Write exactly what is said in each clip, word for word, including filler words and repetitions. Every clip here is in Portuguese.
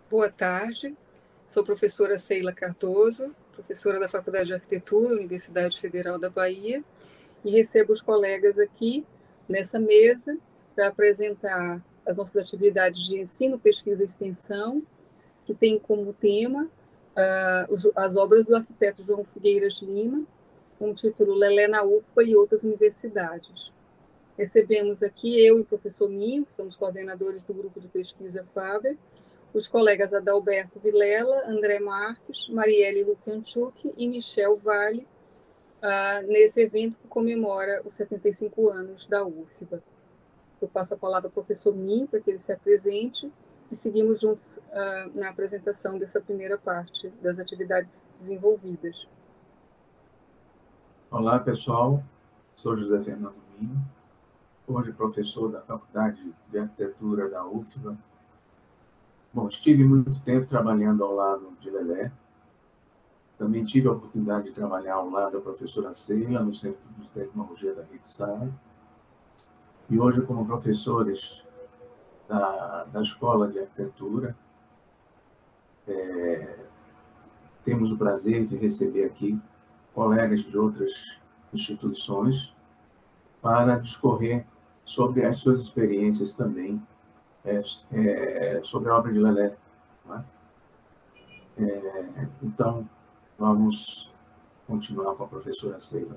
Boa tarde, sou professora Seila Cardoso, professora da Faculdade de Arquitetura, Universidade Federal da Bahia, e recebo os colegas aqui nessa mesa para apresentar as nossas atividades de ensino, pesquisa e extensão, que tem como tema uh, as obras do arquiteto João Figueiras Lima, com o título Lelé na U F B A e outras universidades. Recebemos aqui eu e o professor Minho, que somos coordenadores do grupo de pesquisa Faber, os colegas Adalberto Vilela, André Marques, Marielle Lukanchuk e Michel Vale, uh, nesse evento que comemora os setenta e cinco anos da U F B A. Eu passo a palavra ao professor Minho para que ele se apresente e seguimos juntos uh, na apresentação dessa primeira parte das atividades desenvolvidas. Olá, pessoal. Sou José Fernando Minho, hoje professor da Faculdade de Arquitetura da U F B A. Bom, estive muito tempo trabalhando ao lado de Lelé. Também tive a oportunidade de trabalhar ao lado da professora Seila, no Centro de Tecnologia da Rede-Sara. E hoje, como professores da, da Escola de Arquitetura, é, temos o prazer de receber aqui colegas de outras instituições para discorrer sobre as suas experiências também, é, é, sobre a obra de Lelé. Não é? É, então, vamos continuar com a professora Seila.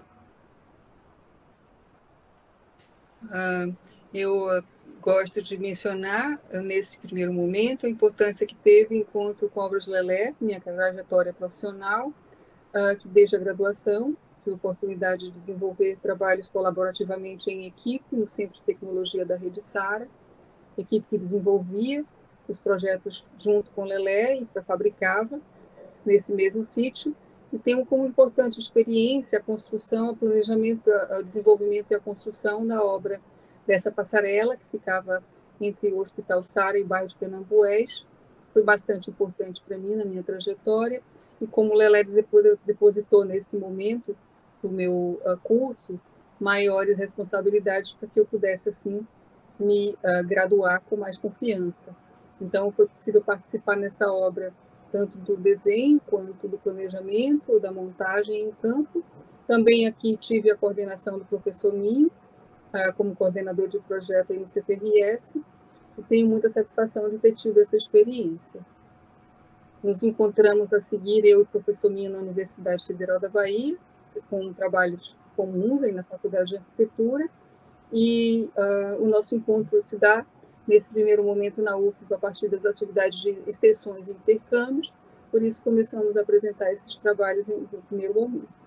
Uh, eu uh, gosto de mencionar, uh, nesse primeiro momento, a importância que teve o encontro com a obra de Lelé, minha trajetória profissional, uh, que desde a graduação tive a oportunidade de desenvolver trabalhos colaborativamente em equipe no Centro de Tecnologia da Rede-Sara, equipe que desenvolvia os projetos junto com Lelé e fabricava nesse mesmo sítio, e tenho como importante experiência a construção, o planejamento, o desenvolvimento e a construção da obra dessa passarela, que ficava entre o Hospital Sara e o bairro de Penambués. Foi bastante importante para mim na minha trajetória, e como o Lelé depositou nesse momento do meu curso maiores responsabilidades para que eu pudesse, assim, me uh, graduar com mais confiança. Então, foi possível participar nessa obra tanto do desenho quanto do planejamento, da montagem em campo. Também aqui tive a coordenação do professor Minho, uh, como coordenador de projeto aí no C T R S, e tenho muita satisfação de ter tido essa experiência. Nos encontramos a seguir, eu e o professor Minho, na Universidade Federal da Bahia, com trabalhos comuns aí na Faculdade de Arquitetura, e uh, o nosso encontro se dá, nesse primeiro momento, na U F B A, a partir das atividades de extensões e intercâmbios, por isso começamos a apresentar esses trabalhos em, no primeiro momento.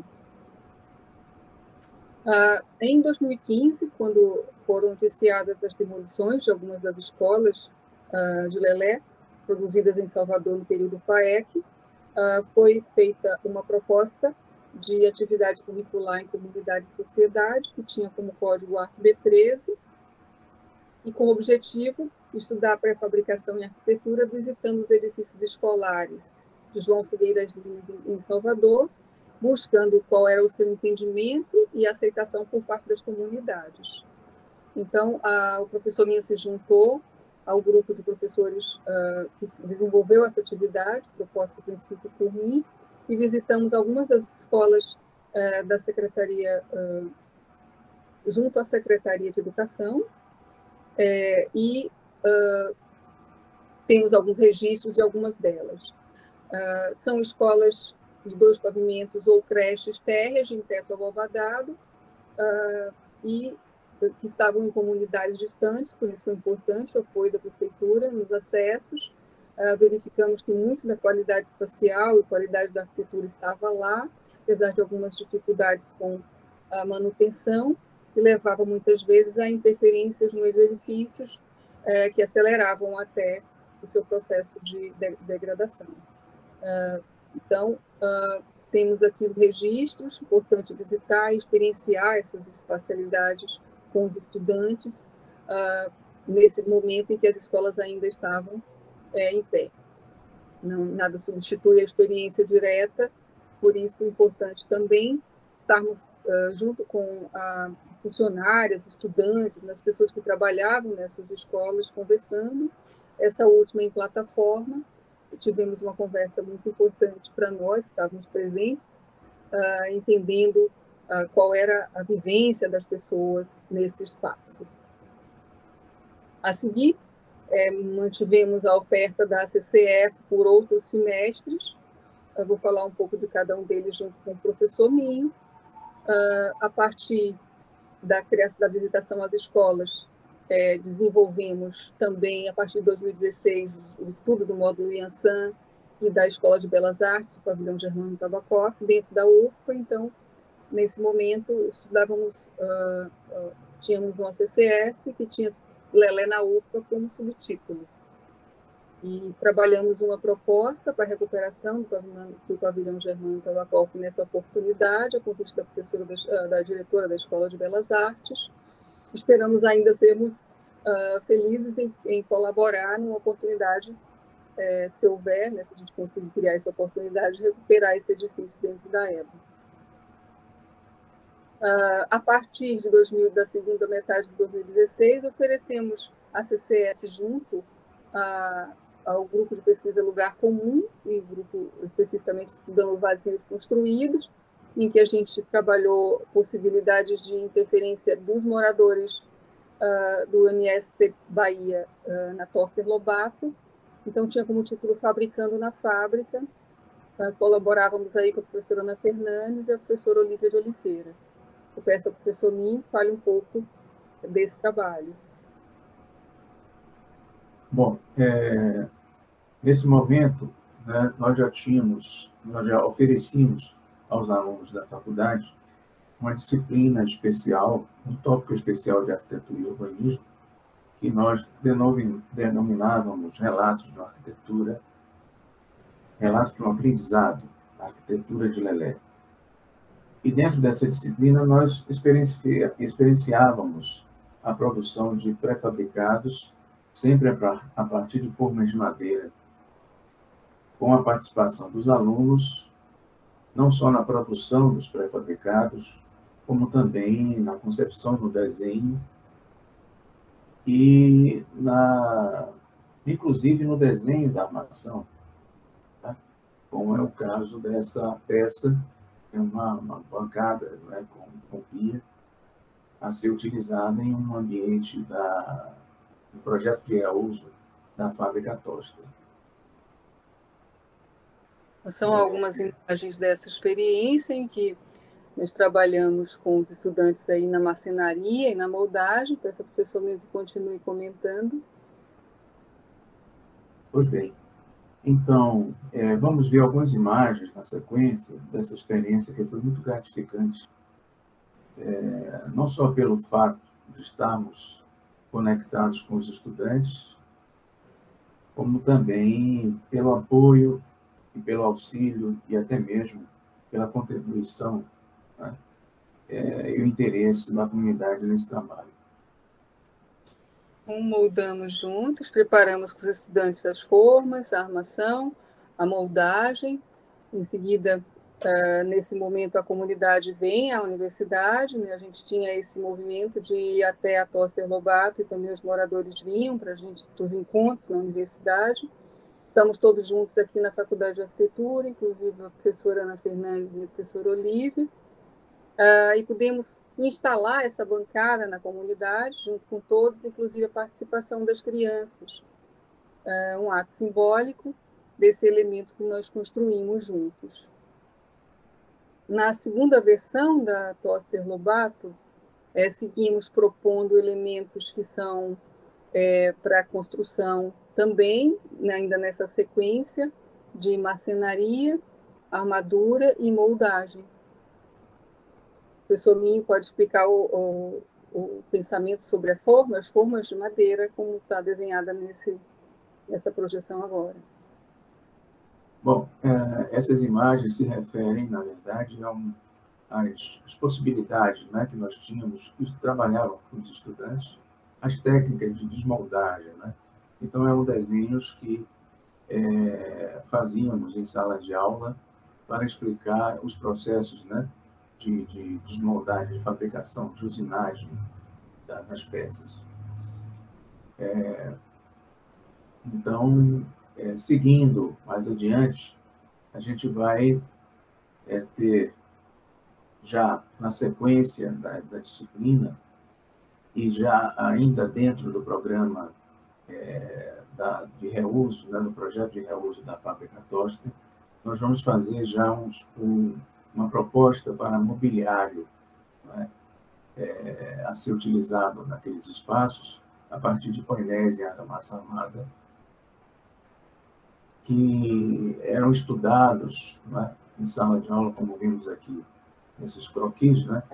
Uh, em dois mil e quinze, quando foram noticiadas as demolições de algumas das escolas uh, de Lelé, produzidas em Salvador no período FAEC, uh, foi feita uma proposta de atividade curricular em comunidade e sociedade, que tinha como código A R C B treze, e com o objetivo de estudar pré-fabricação em arquitetura, visitando os edifícios escolares de João Figueiras Lima em Salvador, buscando qual era o seu entendimento e aceitação por parte das comunidades. Então, a, o professor Minho se juntou ao grupo de professores uh, que desenvolveu essa atividade, proposta a princípio por mim, e visitamos algumas das escolas uh, da Secretaria, uh, junto à Secretaria de Educação, é, e uh, temos alguns registros de algumas delas. Uh, são escolas de dois pavimentos ou creches térreas em teto abobadado, uh, e que estavam em comunidades distantes, por isso foi importante o apoio da prefeitura nos acessos. Uh, verificamos que muito da qualidade espacial e qualidade da arquitetura estava lá, apesar de algumas dificuldades com a manutenção, que levava muitas vezes a interferências nos edifícios uh, que aceleravam até o seu processo de degradação. Uh, então, uh, temos aqui os registros, importante visitar e experienciar essas espacialidades com os estudantes, uh, nesse momento em que as escolas ainda estavam é, em pé. Não, nada substitui a experiência direta, por isso é importante também estarmos uh, junto com os funcionários, estudantes, as pessoas que trabalhavam nessas escolas, conversando, essa última em plataforma, tivemos uma conversa muito importante para nós, que estávamos presentes, uh, entendendo uh, qual era a vivência das pessoas nesse espaço. A seguir, é, mantivemos a oferta da A C C S por outros semestres. Eu vou falar um pouco de cada um deles junto com o professor Minho. Uh, a partir da criação da visitação às escolas, é, desenvolvemos também, a partir de dois mil e dezesseis, o estudo do módulo Yansan e da Escola de Belas Artes, o Pavilhão Germano Tabacoff, dentro da U F P A. Então, nesse momento, estudávamos, uh, uh, tínhamos um A C C S que tinha Lelé na U F P A como subtítulo. E trabalhamos uma proposta para a recuperação do pavilhão, do pavilhão Germano Tabacoff nessa oportunidade, a convite da professora, da, da diretora da Escola de Belas Artes. Esperamos ainda sermos uh, felizes em, em colaborar numa oportunidade, é, se houver, né, se a gente conseguir criar essa oportunidade, de recuperar esse edifício dentro da E B A. Uh, a partir de dois mil, da segunda metade de dois mil e dezesseis, oferecemos a C C S junto a ao grupo de pesquisa Lugar Comum, e grupo especificamente estudando vazios construídos, em que a gente trabalhou possibilidades de interferência dos moradores uh, do M S T Bahia uh, na Toster Lobato. Então, tinha como título Fabricando na Fábrica. Uh, colaborávamos aí com a professora Ana Fernandes e a professora Olívia de Oliveira. Eu peço ao professor Minho que fale um pouco desse trabalho. Bom, é, nesse momento, né, nós já tínhamos, nós já oferecíamos aos alunos da faculdade uma disciplina especial, um tópico especial de arquitetura e urbanismo, que nós denominávamos relatos de uma arquitetura, relatos de um aprendizado, a arquitetura de Lelé. E dentro dessa disciplina nós experienci, experienciávamos a produção de pré-fabricados, sempre a partir de formas de madeira, com a participação dos alunos, não só na produção dos pré-fabricados, como também na concepção, no desenho, e na, inclusive no desenho da armação, tá? Como é o caso dessa peça, é uma, uma bancada, né, com, com pia, a ser utilizada em um ambiente da, do projeto de reuso da fábrica Toster. São algumas imagens dessa experiência em que nós trabalhamos com os estudantes aí na marcenaria e na moldagem. Peço ao professor mesmo que continue comentando. Pois bem. Então, é, vamos ver algumas imagens na sequência dessa experiência que foi muito gratificante. É, não só pelo fato de estarmos conectados com os estudantes, como também pelo apoio e pelo auxílio e até mesmo pela contribuição, né, é, e o interesse da comunidade nesse trabalho. Moldamos juntos, preparamos com os estudantes as formas, a armação, a moldagem. Em seguida, uh, nesse momento, a comunidade vem à universidade, né? A gente tinha esse movimento de ir até a Toster Lobato e também os moradores vinham para a gente, para os encontros na universidade. Estamos todos juntos aqui na Faculdade de Arquitetura, inclusive a professora Ana Fernandes e a professora Olívia. Uh, e pudemos instalar essa bancada na comunidade, junto com todos, inclusive a participação das crianças. Uh, um ato simbólico desse elemento que nós construímos juntos. Na segunda versão da Toster Lobato, é, seguimos propondo elementos que são é, para construção também, né, ainda nessa sequência de marcenaria, armadura e moldagem. O professor Minho pode explicar o, o, o pensamento sobre a forma, as formas de madeira, como está desenhada nesse, nessa projeção agora. Bom, essas imagens se referem, na verdade, a um, às, às possibilidades, né, que nós tínhamos, que trabalhavam com os estudantes, as técnicas de desmoldagem, né? Então, eram desenhos que é, fazíamos em sala de aula para explicar os processos, né, de, de desmoldagem, de fabricação, de usinagem das peças. É, então, é, é, seguindo mais adiante, a gente vai é, ter já na sequência da, da disciplina e já ainda dentro do programa é, da, de reuso, né, do projeto de reuso da Fábrica Toster, nós vamos fazer já uns, um, uma proposta para mobiliário, né, é, a ser utilizado naqueles espaços a partir de painéis em argamassa armada que eram estudados, né, em sala de aula, como vimos aqui nesses croquis, né?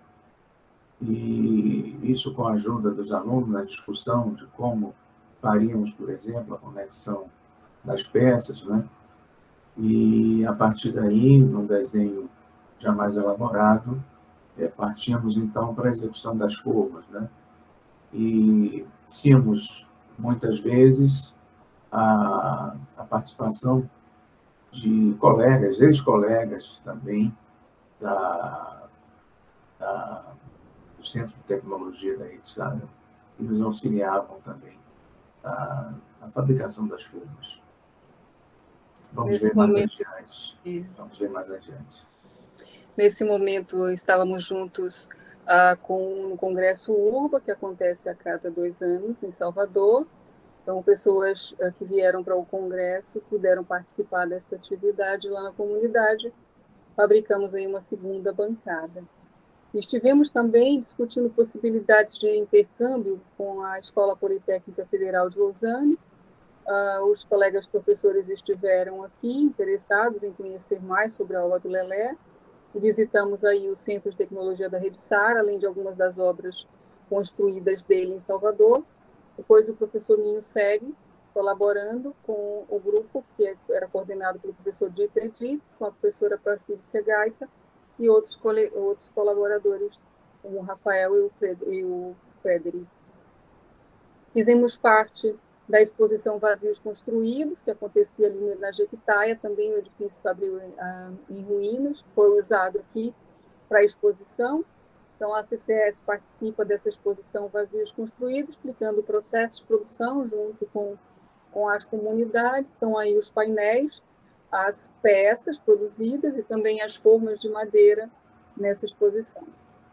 E isso com a ajuda dos alunos na discussão de como faríamos, por exemplo, a conexão das peças, né? E a partir daí, num desenho já mais elaborado, é, partíamos então para a execução das formas, né? E tínhamos muitas vezes a, a participação de colegas, ex-colegas também da, da, do Centro de Tecnologia da Rede, que nos auxiliavam também na, na fabricação das formas. Vamos Nesse ver mais momento, adiante. Vamos ver mais adiante. Nesse momento, estávamos juntos ah, com o Congresso Urba, que acontece a cada dois anos em Salvador. Então, pessoas ah, que vieram para o Congresso puderam participar dessa atividade lá na comunidade. Fabricamos aí uma segunda bancada. Estivemos também discutindo possibilidades de intercâmbio com a Escola Politécnica Federal de Lausanne. Uh, os colegas professores estiveram aqui interessados em conhecer mais sobre a obra do Lelé. Visitamos aí o Centro de Tecnologia da Rede Sara, além de algumas das obras construídas dele em Salvador. Depois o professor Minho segue colaborando com o grupo, que era coordenado pelo professor Dieter Dietz, com a professora Patrícia Gaita, e outros, outros colaboradores, como o Rafael e o, Fred, e o Frederic. Fizemos parte da exposição Vazios Construídos, que acontecia ali na Jequitaia, também o edifício Fabril em ruínas, foi usado aqui para a exposição. Então, a C C S participa dessa exposição Vazios Construídos, explicando o processo de produção junto com, com as comunidades. Estão aí os painéis, as peças produzidas e também as formas de madeira nessa exposição.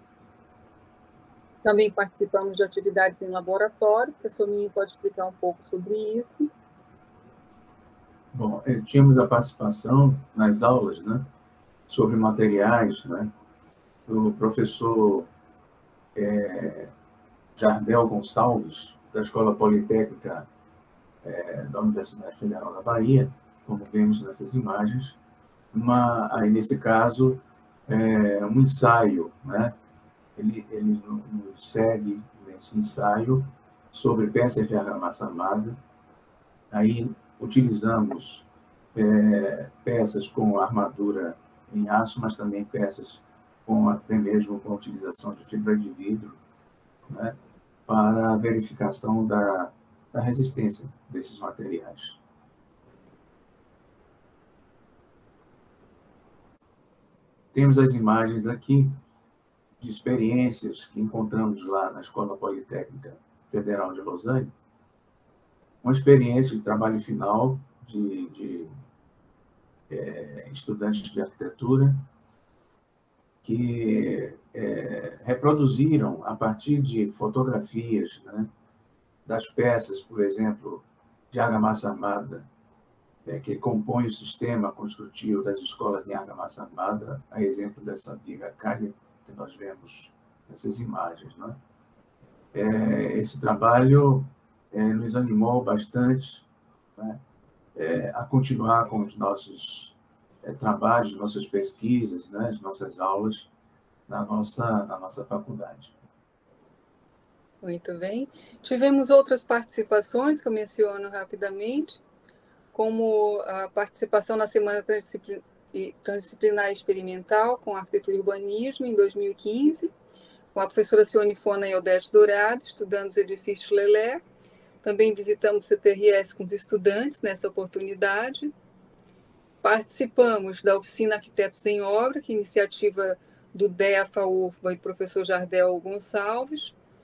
Também participamos de atividades em laboratório. O professor Minho pode explicar um pouco sobre isso. Bom, tínhamos a participação nas aulas, né, sobre materiais, né, do professor é, Jardel Gonçalves, da Escola Politécnica é, da Universidade Federal da Bahia, como vemos nessas imagens. Uma, aí, nesse caso, é, um ensaio, né, ele, ele nos segue nesse ensaio sobre peças de argamassa armada. Aí utilizamos é, peças com armadura em aço, mas também peças com até mesmo com a utilização de fibra de vidro, né, para a verificação da, da resistência desses materiais. Temos as imagens aqui de experiências que encontramos lá na Escola Politécnica Federal de Lausanne, uma experiência de trabalho final de, de é, estudantes de arquitetura que é, reproduziram, a partir de fotografias, né, das peças, por exemplo, de argamassa armada, é, que compõe o sistema construtivo das escolas em argamassa armada, a exemplo dessa viga calha que nós vemos nessas imagens, né? É, esse trabalho é, nos animou bastante, né, é, a continuar com os nossos é, trabalhos, nossas pesquisas, né, as nossas aulas na nossa, na nossa faculdade. Muito bem. Tivemos outras participações que eu menciono rapidamente, como a participação na Semana Transdisciplinar Experimental com Arquitetura e Urbanismo, em dois mil e quinze, com a professora Cione Fona e Odete Dourado, estudando os edifícios Lelé. Também visitamos o C T R S com os estudantes nessa oportunidade. Participamos da oficina Arquitetos em Obra, que é iniciativa do D E A F A U F B A e do professor Jardel Gonçalves.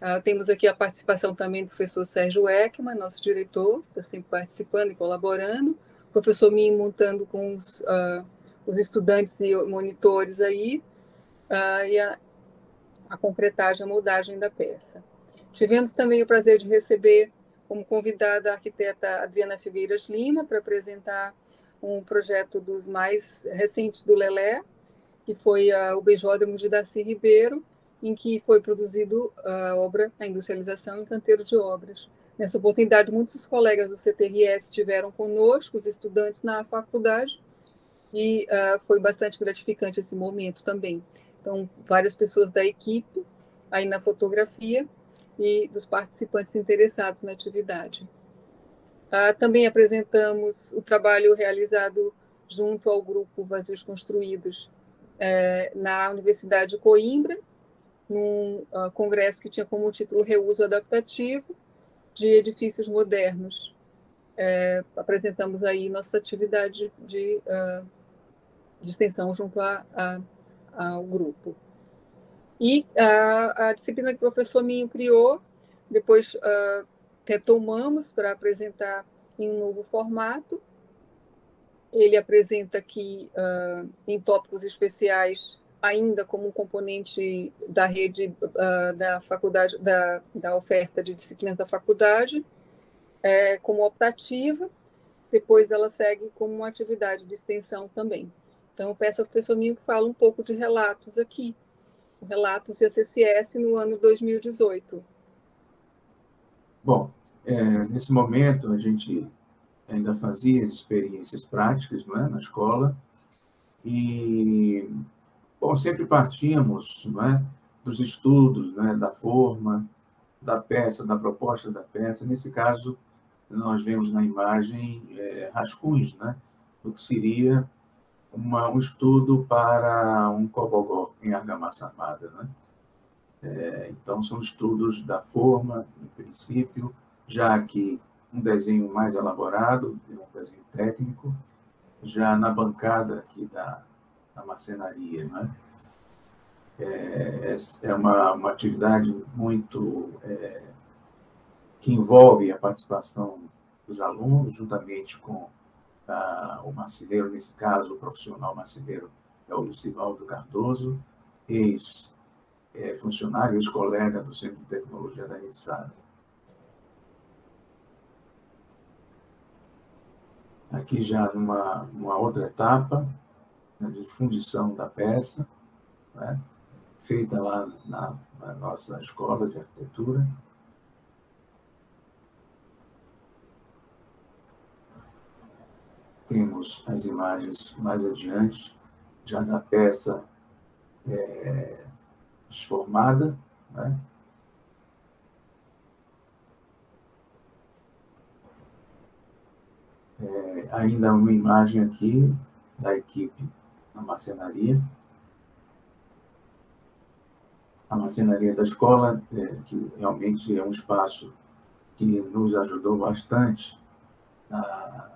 Uh, temos aqui a participação também do professor Sérgio Ekman, nosso diretor, está sempre participando e colaborando, o professor Minho montando com os, uh, os estudantes e monitores aí, uh, e a, a concretagem, a moldagem da peça. Tivemos também o prazer de receber como convidada a arquiteta Adriana Figueiras Lima para apresentar um projeto dos mais recentes do Lelé, que foi uh, o Beijódromo de Darcy Ribeiro, em que foi produzido a obra, a industrialização em canteiro de obras. Nessa oportunidade, muitos colegas do C T R S estiveram conosco, os estudantes na faculdade, e uh, foi bastante gratificante esse momento também. Então, várias pessoas da equipe aí na fotografia e dos participantes interessados na atividade. Uh, também apresentamos o trabalho realizado junto ao grupo Vazios Construídos é, na Universidade de Coimbra, num uh, congresso que tinha como título Reuso Adaptativo de Edifícios Modernos. É, apresentamos aí nossa atividade de, uh, de extensão junto a, a, ao grupo. E a, a disciplina que o professor Minho criou, depois uh, retomamos para apresentar em um novo formato. Ele apresenta aqui, uh, em tópicos especiais, ainda como um componente da rede uh, da faculdade, da, da oferta de disciplinas da faculdade, é, como optativa, depois ela segue como uma atividade de extensão também. Então, eu peço ao professor Minho que fale um pouco de relatos aqui, relatos de A C C S no ano dois mil e dezoito. Bom, é, nesse momento a gente ainda fazia as experiências práticas, não é, na escola, e bom, sempre partíamos, não é, dos estudos, não é, da forma, da peça, da proposta da peça. Nesse caso, nós vemos na imagem é, rascunhos, né, do que seria uma, um estudo para um cobogó em argamassa armada. Né? É, então, são estudos da forma, em princípio, já que um desenho mais elaborado, um desenho técnico, já na bancada aqui da, da marcenaria. Né? É, é uma, uma atividade muito é, que envolve a participação dos alunos, juntamente com ah, o marceneiro, nesse caso, o profissional marceneiro é o Lucivaldo Cardoso, ex-funcionário, ex-colega do Centro de Tecnologia da Ritsada. Aqui já numa, numa outra etapa, né, de fundição da peça, né, feita lá na, na nossa escola de arquitetura. Temos as imagens mais adiante, já da peça é, desformada, né? É, ainda uma imagem aqui da equipe na marcenaria. A marcenaria da escola, é, que realmente é um espaço que nos ajudou bastante na,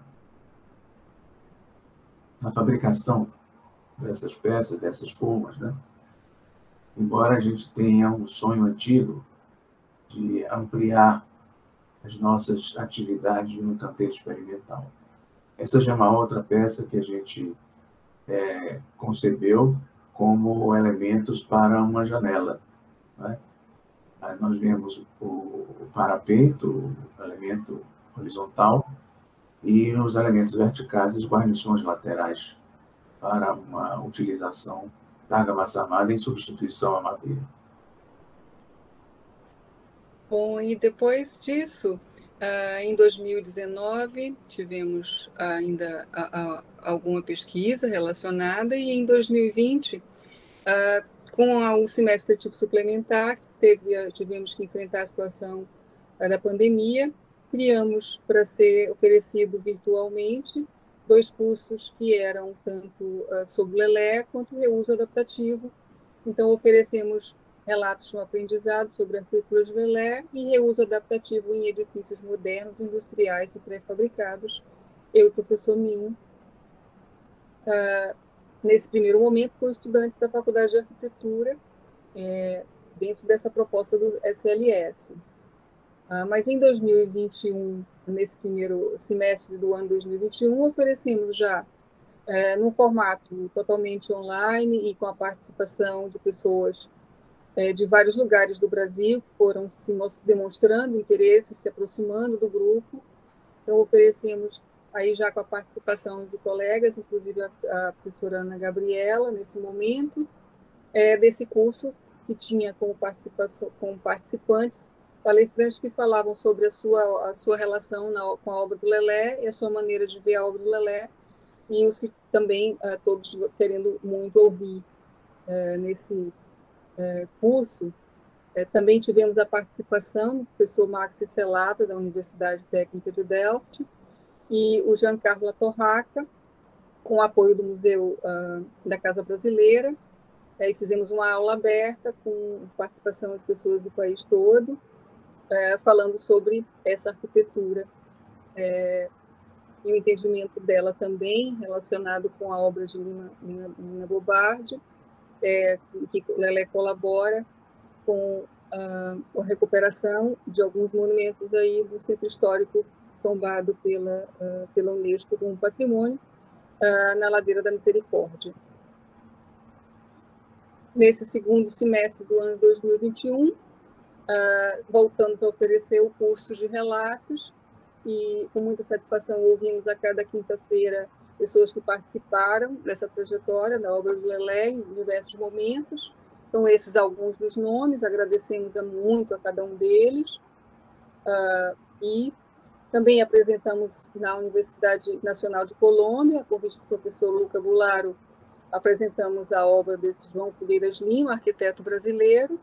na fabricação dessas peças, dessas formas, né? Embora a gente tenha um sonho antigo de ampliar as nossas atividades no canteiro experimental. Essa já é uma outra peça que a gente é, concebeu como elementos para uma janela. Né? Aí nós vemos o, o parapeito, o elemento horizontal, e os elementos verticais, as guarnições laterais, para uma utilização da argamassa armada em substituição à madeira. Bom, e depois disso, Uh, em dois mil e dezenove, tivemos ainda a, a, alguma pesquisa relacionada, e em dois mil e vinte, uh, com a, o semestre letivo suplementar, teve, tivemos que enfrentar a situação uh, da pandemia, criamos para ser oferecido virtualmente dois cursos que eram tanto uh, sobre o Lelé quanto o reuso adaptativo. Então, oferecemos relatos de um aprendizado sobre a arquitetura de Lelé e reuso adaptativo em edifícios modernos, industriais e pré-fabricados. Eu e o professor Minho, uh, nesse primeiro momento, com estudantes da Faculdade de Arquitetura, é, dentro dessa proposta do S L S. Uh, mas em dois mil e vinte e um, nesse primeiro semestre do ano dois mil e vinte e um, oferecemos já, é, num formato totalmente online e com a participação de pessoas é, de vários lugares do Brasil que foram se demonstrando interesse, se aproximando do grupo. Então, oferecemos aí já com a participação de colegas, inclusive a, a professora Ana Gabriela, nesse momento, é, desse curso que tinha como, participação, como participantes palestrantes que falavam sobre a sua, a sua relação na, com a obra do Lelé e a sua maneira de ver a obra do Lelé, e os que também, uh, todos querendo muito ouvir uh, nesse uh, curso. Uh, também tivemos a participação do professor Max Celata, da Universidade Técnica de Delft, e o Giancarlo Torraca, com apoio do Museu uh, da Casa Brasileira. Aí fizemos uma aula aberta com participação de pessoas do país todo, uh, falando sobre essa arquitetura uh, e o entendimento dela também relacionado com a obra de Lina, Lina, Lina Bobardi, é, que Lelé colabora com uh, a recuperação de alguns monumentos aí do centro histórico tombado pela, uh, pela Unesco como patrimônio, uh, na Ladeira da Misericórdia. Nesse segundo semestre do ano dois mil e vinte e um, uh, voltamos a oferecer o curso de relatos, e com muita satisfação ouvimos a cada quinta-feira pessoas que participaram dessa trajetória da obra do Lelé em diversos momentos. Então, esses alguns dos nomes, agradecemos muito a cada um deles. Uh, e também apresentamos na Universidade Nacional de Colômbia, a convite do professor Luca Bularo, apresentamos a obra desse João Filheiras Lima, arquiteto brasileiro.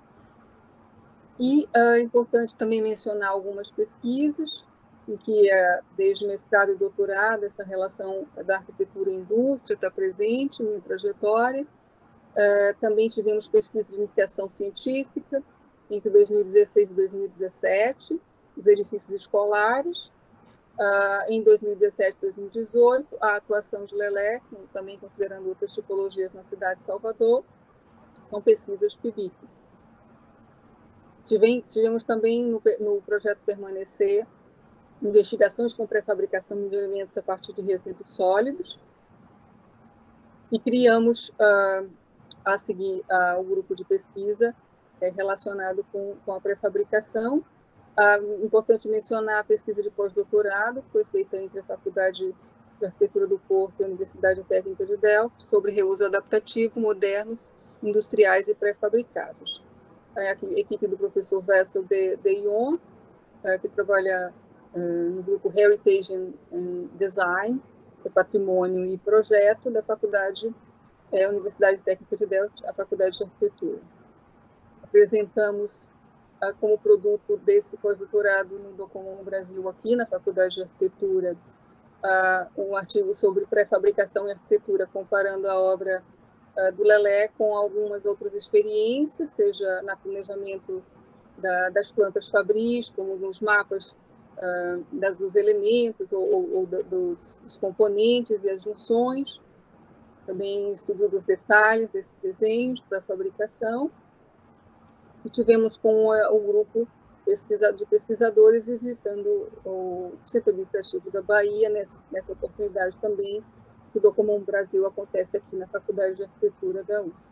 E é uh, importante também mencionar algumas pesquisas, em que, uh, desde mestrado e doutorado, essa relação da arquitetura e indústria está presente na trajetória. Uh, também tivemos pesquisas de iniciação científica, entre dois mil e dezesseis e dois mil e dezessete, os edifícios escolares. Uh, em dois mil e dezessete e dois mil e dezoito, a atuação de Lelé, também considerando outras tipologias na cidade de Salvador, são pesquisas P I B I C. Tivemos também no, no projeto Permanecer investigações com pré-fabricação de elementos a partir de resíduos sólidos, e criamos uh, a seguir uh, o grupo de pesquisa é, relacionado com, com a pré-fabricação. Uh, importante mencionar a pesquisa de pós-doutorado, que foi feita entre a Faculdade de Arquitetura do Porto e a Universidade Técnica de Delft, sobre reuso adaptativo, modernos, industriais e pré-fabricados. A equipe do professor Wessel de, de Jong, uh, que trabalha uh, no grupo Heritage and, and Design, é Patrimônio e Projeto da Faculdade, é, Universidade Técnica de Delft, a Faculdade de Arquitetura. Apresentamos uh, como produto desse pós-doutorado no Docomum Brasil, aqui na Faculdade de Arquitetura, uh, um artigo sobre pré-fabricação e arquitetura, comparando a obra uh, do Lelé com algumas outras experiências, seja no planejamento da, das plantas fabris, como nos mapas uh, das, dos elementos ou, ou, ou dos, dos componentes e as junções, também estudo dos detalhes desses desenhos para a fabricação. E tivemos com o grupo de pesquisadores visitando o Centro Administrativo da Bahia, nessa, nessa oportunidade também, que o Docomum Brasil acontece aqui na Faculdade de Arquitetura da U F.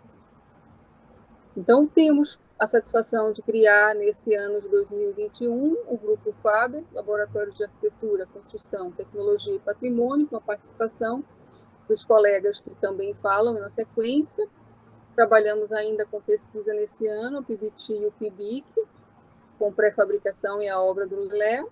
Então, temos a satisfação de criar, nesse ano de dois mil e vinte e um, o Grupo FABER, Laboratório de Arquitetura, Construção, Tecnologia e Patrimônio, com a participação dos colegas que também falam na sequência. Trabalhamos ainda com pesquisa nesse ano, o P B T e o P B I C, com pré-fabricação e a obra do Lelé,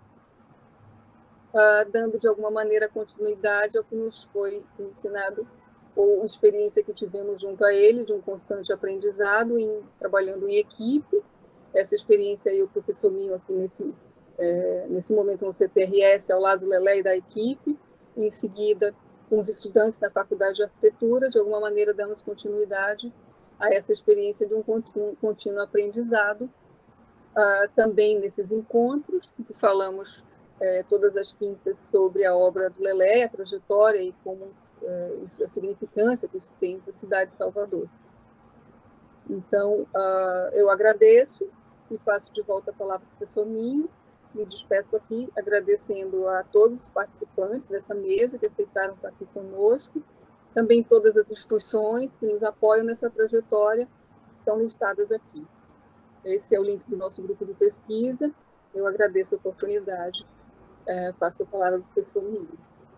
uh, dando de alguma maneira continuidade ao que nos foi ensinado, ou experiência que tivemos junto a ele, de um constante aprendizado, em, trabalhando em equipe. Essa experiência aí, o professor Minho aqui nesse, é, nesse momento no C T R S, ao lado do Lelé e da equipe, e em seguida com os estudantes da Faculdade de Arquitetura, de alguma maneira damos continuidade a essa experiência de um contínuo, contínuo aprendizado. Uh, também nesses encontros, que falamos eh, todas as quintas sobre a obra do Lelé, a trajetória e como eh, isso, a significância que isso tem para a cidade de Salvador. Então, uh, eu agradeço e passo de volta a palavra para o professor Minho. Me despeço aqui, agradecendo a todos os participantes dessa mesa que aceitaram estar aqui conosco, também todas as instituições que nos apoiam nessa trajetória, estão listadas aqui. Esse é o link do nosso grupo de pesquisa. Eu agradeço a oportunidade. É, passo a palavra para o professor Minho.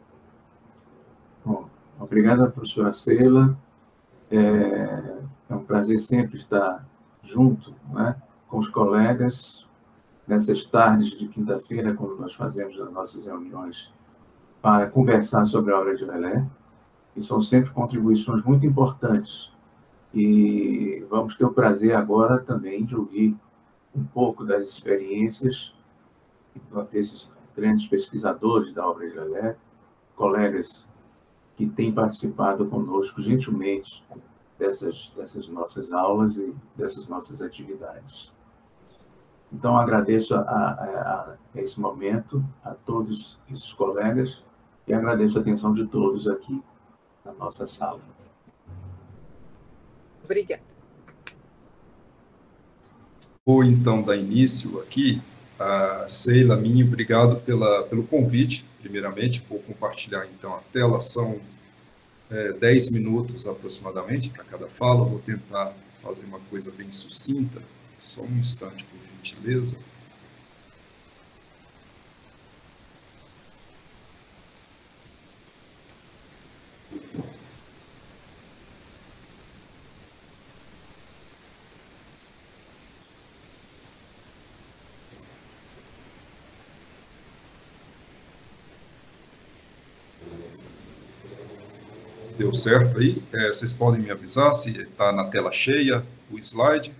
Bom, obrigada, professora Sheila. É, é um prazer sempre estar junto, né, com os colegas, nessas tardes de quinta-feira, quando nós fazemos as nossas reuniões para conversar sobre a obra de Lelé, e são sempre contribuições muito importantes. E vamos ter o prazer agora também de ouvir um pouco das experiências desses grandes pesquisadores da obra de Lelé, colegas que têm participado conosco gentilmente dessas, dessas nossas aulas e dessas nossas atividades. Então, agradeço a, a, a esse momento a todos esses colegas e agradeço a atenção de todos aqui na nossa sala. Obrigada. Vou, então, dar início aqui. A Sheila, Minho, obrigado pela, pelo convite, primeiramente. Vou compartilhar, então, a tela. São é, dez minutos, aproximadamente, para cada fala. Vou tentar fazer uma coisa bem sucinta. Só um instante, por gentileza. Deu certo aí? É, vocês podem me avisar se está na tela cheia o slide?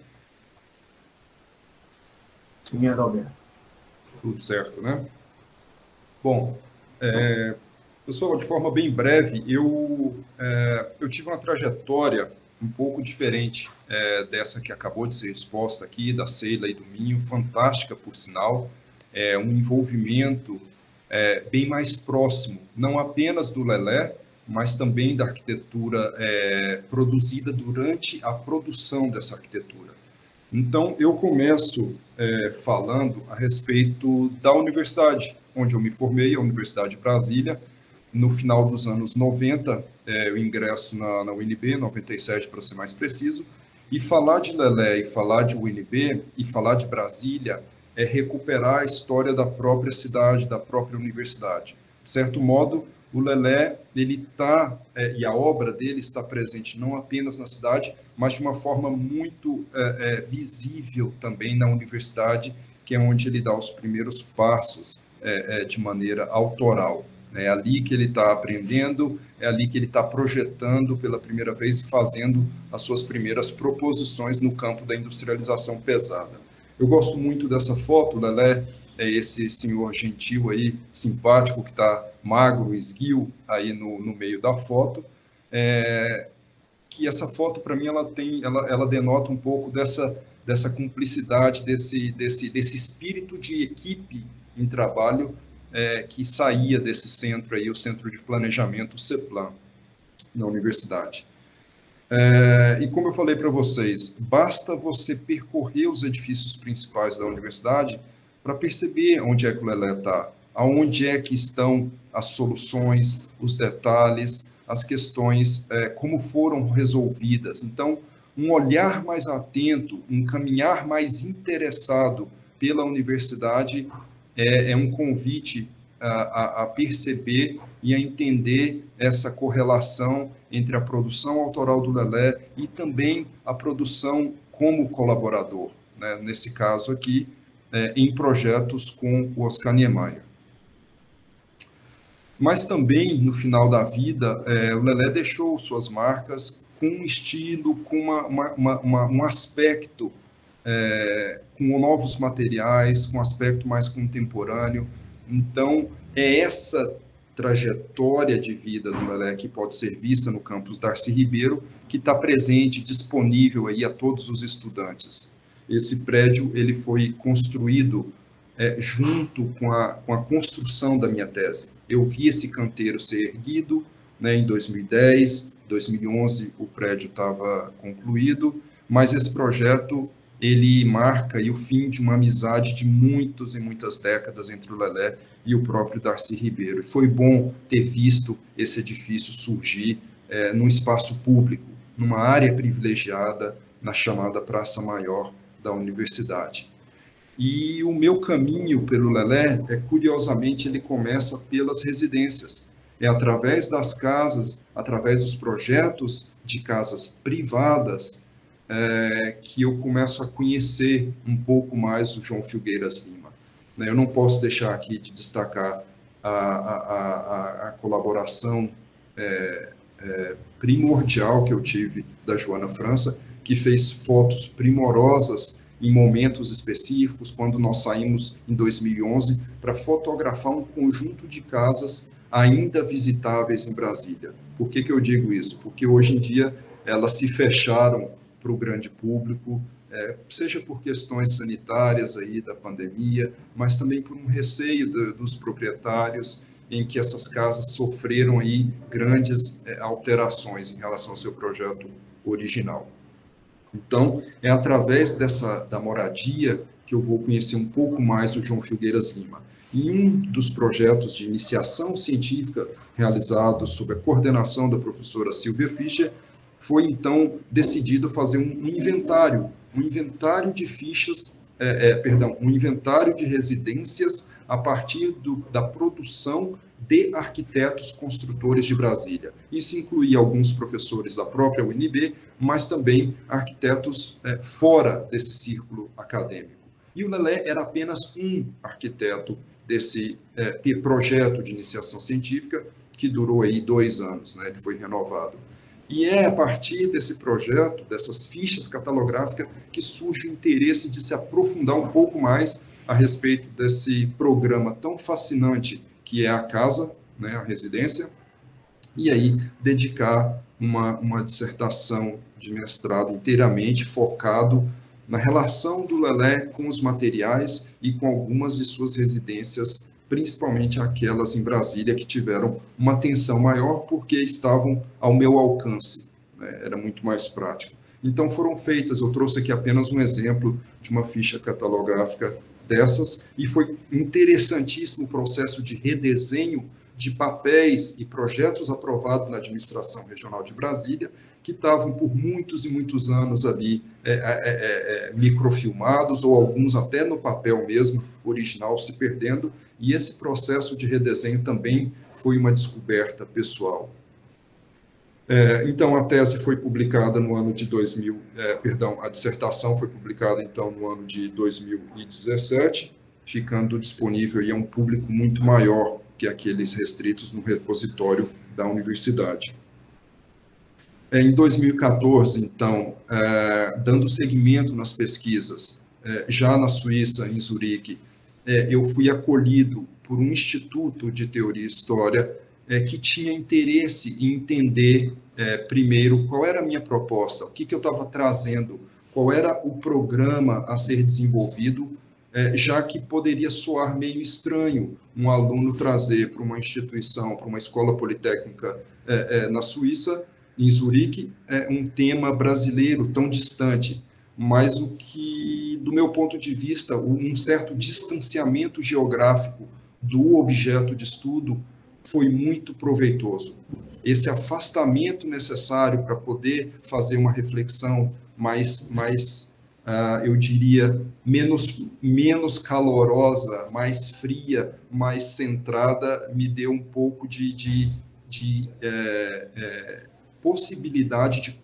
Sim, Adalberto. Tudo certo, né? Bom, é, pessoal, de forma bem breve, eu, é, eu tive uma trajetória um pouco diferente é, dessa que acabou de ser exposta aqui, da Sheila e do Minho, fantástica, por sinal, é, um envolvimento é, bem mais próximo, não apenas do Lelé, mas também da arquitetura é, produzida durante a produção dessa arquitetura. Então, eu começo é, falando a respeito da universidade, onde eu me formei, a Universidade de Brasília. No final dos anos noventa, é, eu ingresso na, na U N B, noventa e sete para ser mais preciso, e falar de Lelé, e falar de U N B, e falar de Brasília, é recuperar a história da própria cidade, da própria universidade. De certo modo, o Lelé, ele tá, é, e a obra dele está presente não apenas na cidade, mas de uma forma muito é, é, visível também na universidade, que é onde ele dá os primeiros passos é, é, de maneira autoral. É ali que ele está aprendendo, é ali que ele está projetando pela primeira vez e fazendo as suas primeiras proposições no campo da industrialização pesada. Eu gosto muito dessa foto, Lelé, é esse senhor gentil aí, simpático, que está magro, esguio, aí no, no meio da foto, é, que essa foto, para mim, ela, tem, ela, ela denota um pouco dessa, dessa cumplicidade, desse, desse, desse espírito de equipe em trabalho é, que saía desse centro aí, o Centro de Planejamento, o CEPLAN, na universidade. É, e como eu falei para vocês, basta você percorrer os edifícios principais da universidade para perceber onde é que o Lelé está, aonde é que estão as soluções, os detalhes, as questões, é, como foram resolvidas. Então, um olhar mais atento, um caminhar mais interessado pela universidade é, é um convite a, a, a perceber e a entender essa correlação entre a produção autoral do Lelé e também a produção como colaborador, né? Nesse caso aqui, é, em projetos com o Oscar Niemeyer. Mas também, no final da vida, é, o Lelé deixou suas marcas com um estilo, com uma, uma, uma, um aspecto, é, com novos materiais, com um aspecto mais contemporâneo. Então, é essa trajetória de vida do Lelé que pode ser vista no campus Darcy Ribeiro, que está presente, disponível aí a todos os estudantes. Esse prédio ele foi construído é, junto com a, com a construção da minha tese. Eu vi esse canteiro ser erguido, né, em dois mil e dez, dois mil e onze o prédio estava concluído, mas esse projeto, ele marca aí o fim de uma amizade de muitas e muitas décadas entre o Lelé e o próprio Darcy Ribeiro. E foi bom ter visto esse edifício surgir é, num espaço público, numa área privilegiada, na chamada Praça Maior da Universidade. E o meu caminho pelo Lelé, é, curiosamente, ele começa pelas residências. É através das casas, através dos projetos de casas privadas, É, que eu começo a conhecer um pouco mais o João Filgueiras Lima. Eu não posso deixar aqui de destacar a, a, a, a colaboração é, é, primordial que eu tive da Joana França, que fez fotos primorosas em momentos específicos, quando nós saímos em dois mil e onze para fotografar um conjunto de casas ainda visitáveis em Brasília. Por que que eu digo isso? Porque hoje em dia elas se fecharam para o grande público, é, seja por questões sanitárias aí da pandemia, mas também por um receio de, dos proprietários em que essas casas sofreram aí grandes é, alterações em relação ao seu projeto original. Então, é através dessa da moradia que eu vou conhecer um pouco mais o João Filgueiras Lima. E um dos projetos de iniciação científica realizados sob a coordenação da professora Silvia Fischer foi, então, decidido fazer um inventário, um inventário de fichas, é, é, perdão, um inventário de residências a partir do, da produção de arquitetos construtores de Brasília. Isso incluía alguns professores da própria U N B, mas também arquitetos é, fora desse círculo acadêmico. E o Lelé era apenas um arquiteto desse é, projeto de iniciação científica, que durou aí dois anos, né? Ele foi renovado. E é a partir desse projeto, dessas fichas catalográficas, que surge o interesse de se aprofundar um pouco mais a respeito desse programa tão fascinante que é a casa, né, a residência, e aí dedicar uma, uma dissertação de mestrado inteiramente focado na relação do Lelé com os materiais e com algumas de suas residências, principalmente aquelas em Brasília que tiveram uma atenção maior porque estavam ao meu alcance, né? Era muito mais prático. Então foram feitas, eu trouxe aqui apenas um exemplo de uma ficha catalográfica dessas, e foi interessantíssimo o processo de redesenho de papéis e projetos aprovados na administração regional de Brasília, que estavam por muitos e muitos anos ali é, é, é, microfilmados, ou alguns até no papel mesmo, original, se perdendo, e esse processo de redesenho também foi uma descoberta pessoal. É, então, a tese foi publicada no ano de dois mil, é, perdão, a dissertação foi publicada, então, no ano de dois mil e dezessete, ficando disponível aí a um público muito maior que aqueles restritos no repositório da universidade. Em dois mil e quatorze, então, é, dando seguimento nas pesquisas, é, já na Suíça, em Zurique, é, eu fui acolhido por um instituto de teoria e história é, que tinha interesse em entender, é, primeiro, qual era a minha proposta, o que, que eu estava trazendo, qual era o programa a ser desenvolvido, é, já que poderia soar meio estranho um aluno trazer para uma instituição, para uma escola politécnica é, é, na Suíça, em Zurique, é um tema brasileiro tão distante, mas o que, do meu ponto de vista, um certo distanciamento geográfico do objeto de estudo foi muito proveitoso. Esse afastamento necessário para poder fazer uma reflexão mais, mais uh, eu diria, menos, menos calorosa, mais fria, mais centrada, me deu um pouco de, de, de é, é, possibilidade de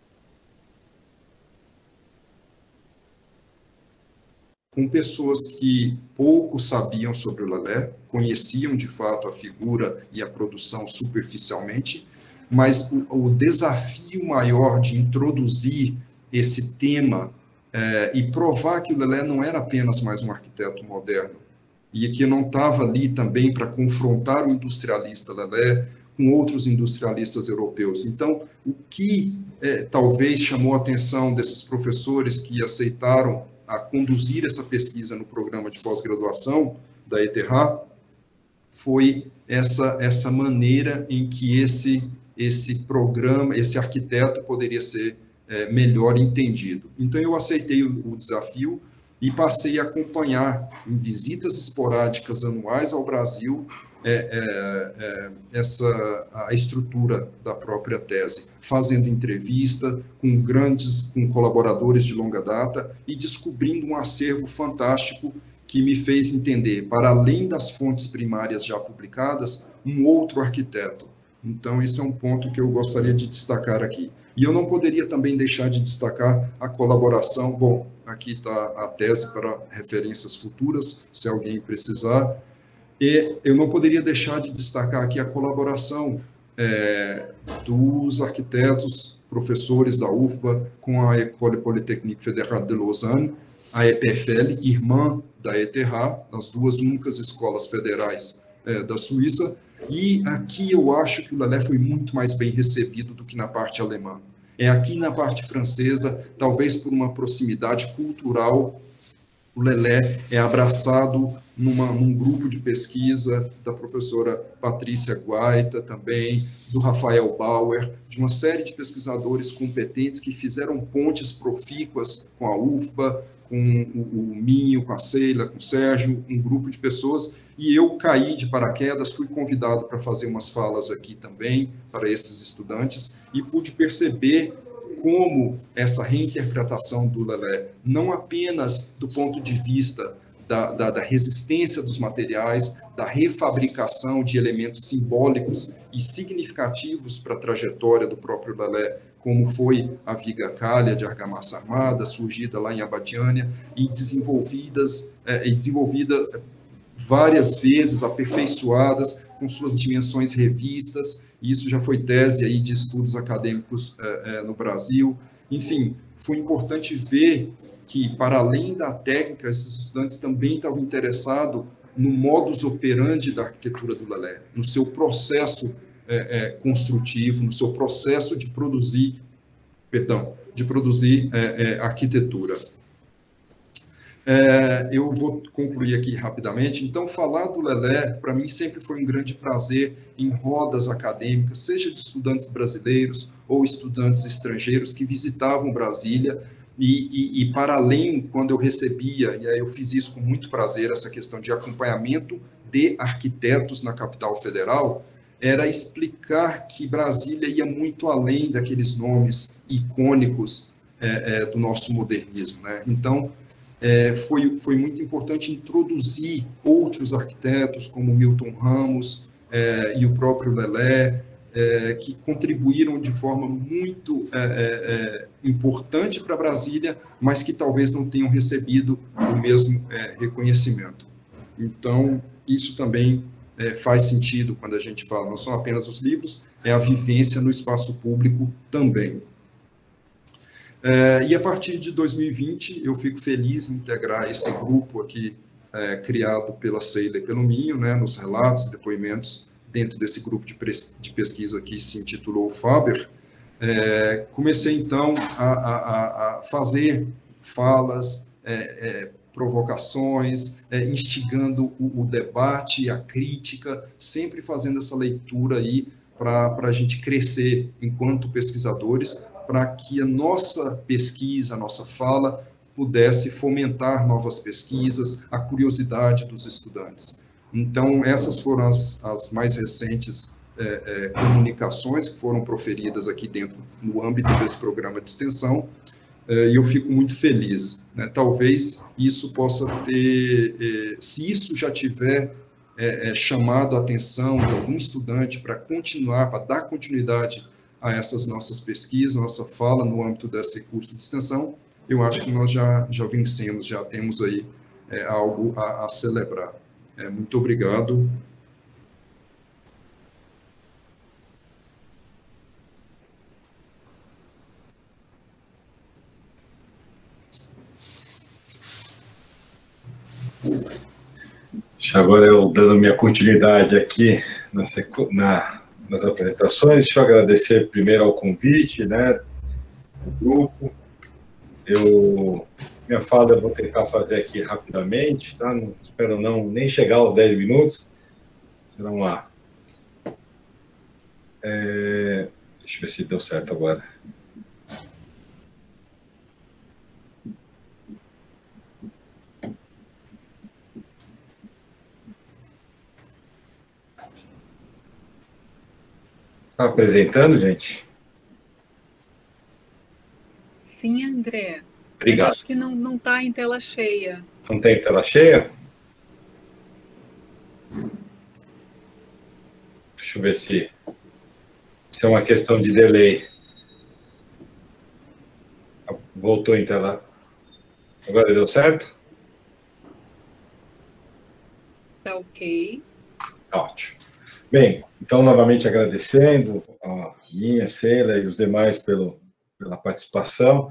com pessoas que pouco sabiam sobre o Lelé, conheciam de fato a figura e a produção superficialmente, mas o, o desafio maior de introduzir esse tema é, e provar que o Lelé não era apenas mais um arquiteto moderno, e que não estava ali também para confrontar o industrialista Lelé com outros industrialistas europeus. Então, o que é, talvez chamou a atenção desses professores que aceitaram a conduzir essa pesquisa no programa de pós-graduação da E T H foi essa, essa maneira em que esse, esse programa, esse arquiteto poderia ser é, é, melhor entendido. Então, eu aceitei o, o desafio e passei a acompanhar em visitas esporádicas anuais ao Brasil é, é, é, essa, a estrutura da própria tese, fazendo entrevista com grandes com colaboradores de longa data e descobrindo um acervo fantástico que me fez entender, para além das fontes primárias já publicadas, um outro arquiteto. Então, esse é um ponto que eu gostaria de destacar aqui. E eu não poderia também deixar de destacar a colaboração. Bom, aqui está a tese para referências futuras, se alguém precisar. E eu não poderia deixar de destacar aqui a colaboração é, dos arquitetos, professores da U F B A com a École Polytechnique Fédérale de Lausanne, a E P F L, irmã da E T H, as duas únicas escolas federais é, da Suíça. E aqui eu acho que o Lelé foi muito mais bem recebido do que na parte alemã. É aqui na parte francesa, talvez por uma proximidade cultural, o Lelé é abraçado numa, num grupo de pesquisa da professora Patrícia Guaita também, do Rafael Bauer, de uma série de pesquisadores competentes que fizeram pontes profícuas com a U F B A, com o, o Minho, com a Sheila, com o Sérgio, um grupo de pessoas, e eu caí de paraquedas, fui convidado para fazer umas falas aqui também para esses estudantes, e pude perceber como essa reinterpretação do Lelé, não apenas do ponto de vista da, da, da resistência dos materiais, da refabricação de elementos simbólicos e significativos para a trajetória do próprio Lelé, como foi a viga calha de argamassa armada, surgida lá em Abadiânia, e desenvolvidas, é, e desenvolvida várias vezes, aperfeiçoadas, com suas dimensões revistas. Isso já foi tese aí de estudos acadêmicos é, é, no Brasil. Enfim, foi importante ver que, para além da técnica, esses estudantes também estavam interessados no modus operandi da arquitetura do Lelé, no seu processo é, é, construtivo, no seu processo de produzir, perdão, de produzir é, é, arquitetura. É, eu vou concluir aqui rapidamente. Então, falar do Lelé, para mim, sempre foi um grande prazer em rodas acadêmicas, seja de estudantes brasileiros ou estudantes estrangeiros que visitavam Brasília, e, e, e para além, quando eu recebia, e aí eu fiz isso com muito prazer, essa questão de acompanhamento de arquitetos na capital federal, era explicar que Brasília ia muito além daqueles nomes icônicos é, é, do nosso modernismo, né? Então, É, foi, foi muito importante introduzir outros arquitetos, como Milton Ramos é, e o próprio Lelé, é, que contribuíram de forma muito é, é, importante para Brasília, mas que talvez não tenham recebido o mesmo é, reconhecimento. Então, isso também é, faz sentido quando a gente fala, não são apenas os livros, é a vivência no espaço público também. É, e a partir de dois mil e vinte, eu fico feliz em integrar esse grupo aqui, é, criado pela Sheila e pelo Minho, né, nos relatos e depoimentos, dentro desse grupo de, de pesquisa que se intitulou Faber. É, comecei, então, a, a, a fazer falas, é, é, provocações, é, instigando o, o debate, a crítica, sempre fazendo essa leitura aí para a gente crescer enquanto pesquisadores, para que a nossa pesquisa, a nossa fala, pudesse fomentar novas pesquisas, a curiosidade dos estudantes. Então, essas foram as, as mais recentes é, é, comunicações que foram proferidas aqui dentro, no âmbito desse programa de extensão, é, e eu fico muito feliz, né? Talvez isso possa ter, é, se isso já tiver é, é, chamado a atenção de algum estudante para continuar, para dar continuidade a essas nossas pesquisas, nossa fala no âmbito desse curso de extensão, eu acho que nós já, já vencemos, já temos aí é, algo a, a celebrar. É, muito obrigado. Agora eu dando minha continuidade aqui na, na, nas apresentações, deixa eu agradecer primeiro ao convite, né, do grupo. Eu, minha fala eu vou tentar fazer aqui rapidamente, tá? Não, espero não nem chegar aos dez minutos. Vamos lá. É, deixa eu ver se deu certo agora. Está apresentando, gente? Sim, André. Obrigado. Mas acho que não não está em tela cheia. Não tem tela cheia? Deixa eu ver se, se é uma questão de delay. Voltou em tela. Agora deu certo? Tá ok. Ótimo. Bem, então, novamente agradecendo a minha, Sheila e os demais pelo, pela participação.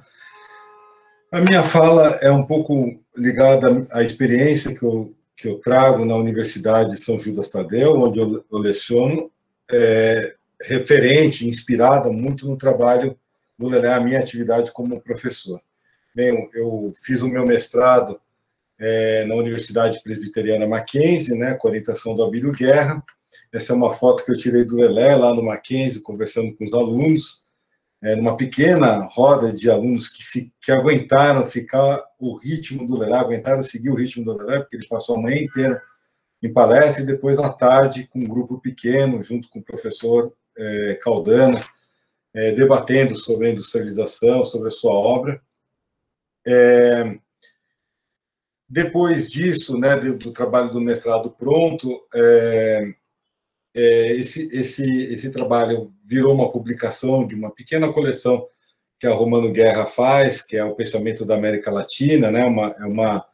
A minha fala é um pouco ligada à experiência que eu, que eu trago na Universidade de São Judas Tadeu, onde eu, eu leciono, é, referente, inspirada muito no trabalho do Lelé, a minha atividade como professor. Bem, eu fiz o meu mestrado é, na Universidade Presbiteriana Mackenzie, né, com orientação do Abílio Guerra. Essa é uma foto que eu tirei do Lelé, lá no Mackenzie, conversando com os alunos, é, numa pequena roda de alunos que, fi, que aguentaram ficar o ritmo do Lelé, aguentaram seguir o ritmo do Lelé, porque ele passou a manhã inteira em palestra e depois à tarde com um grupo pequeno, junto com o professor é, Caldana, é, debatendo sobre a industrialização, sobre a sua obra. É, depois disso, né, do, do trabalho do mestrado pronto, é, é, esse, esse, esse trabalho virou uma publicação de uma pequena coleção que a Romano Guerra faz, que é o Pensamento da América Latina, né, uma, é uma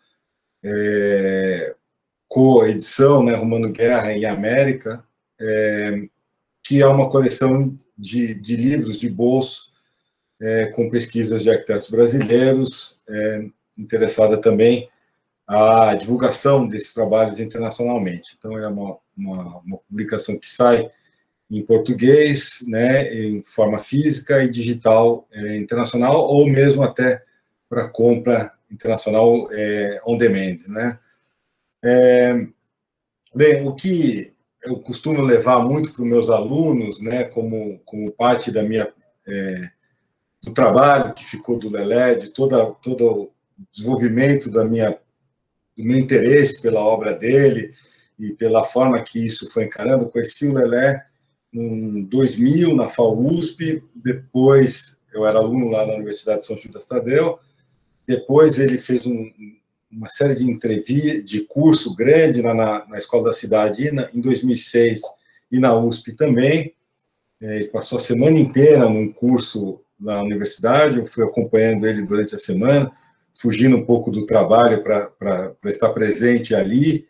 é, coedição, né, Romano Guerra em América, é, que é uma coleção de, de livros de bolso é, com pesquisas de arquitetos brasileiros, é, interessada também a divulgação desses trabalhos internacionalmente. Então, é uma, uma, uma publicação que sai em português, né, em forma física e digital é, internacional, ou mesmo até para compra internacional é, on demand, né. É, bem, o que eu costumo levar muito para os meus alunos, né, como, como parte da minha, é, do trabalho que ficou do Lelé, de toda, todo o desenvolvimento da minha do meu interesse pela obra dele e pela forma que isso foi encarando. Eu conheci o Lelé em dois mil, na FAUSP, depois eu era aluno lá na Universidade de São Judas Tadeu, depois ele fez um, uma série de entrevistas, de curso grande na, na, na Escola da Cidade, e na, em dois mil e seis, e na U S P também. Ele passou a semana inteira num curso na universidade, eu fui acompanhando ele durante a semana, fugindo um pouco do trabalho para estar presente ali.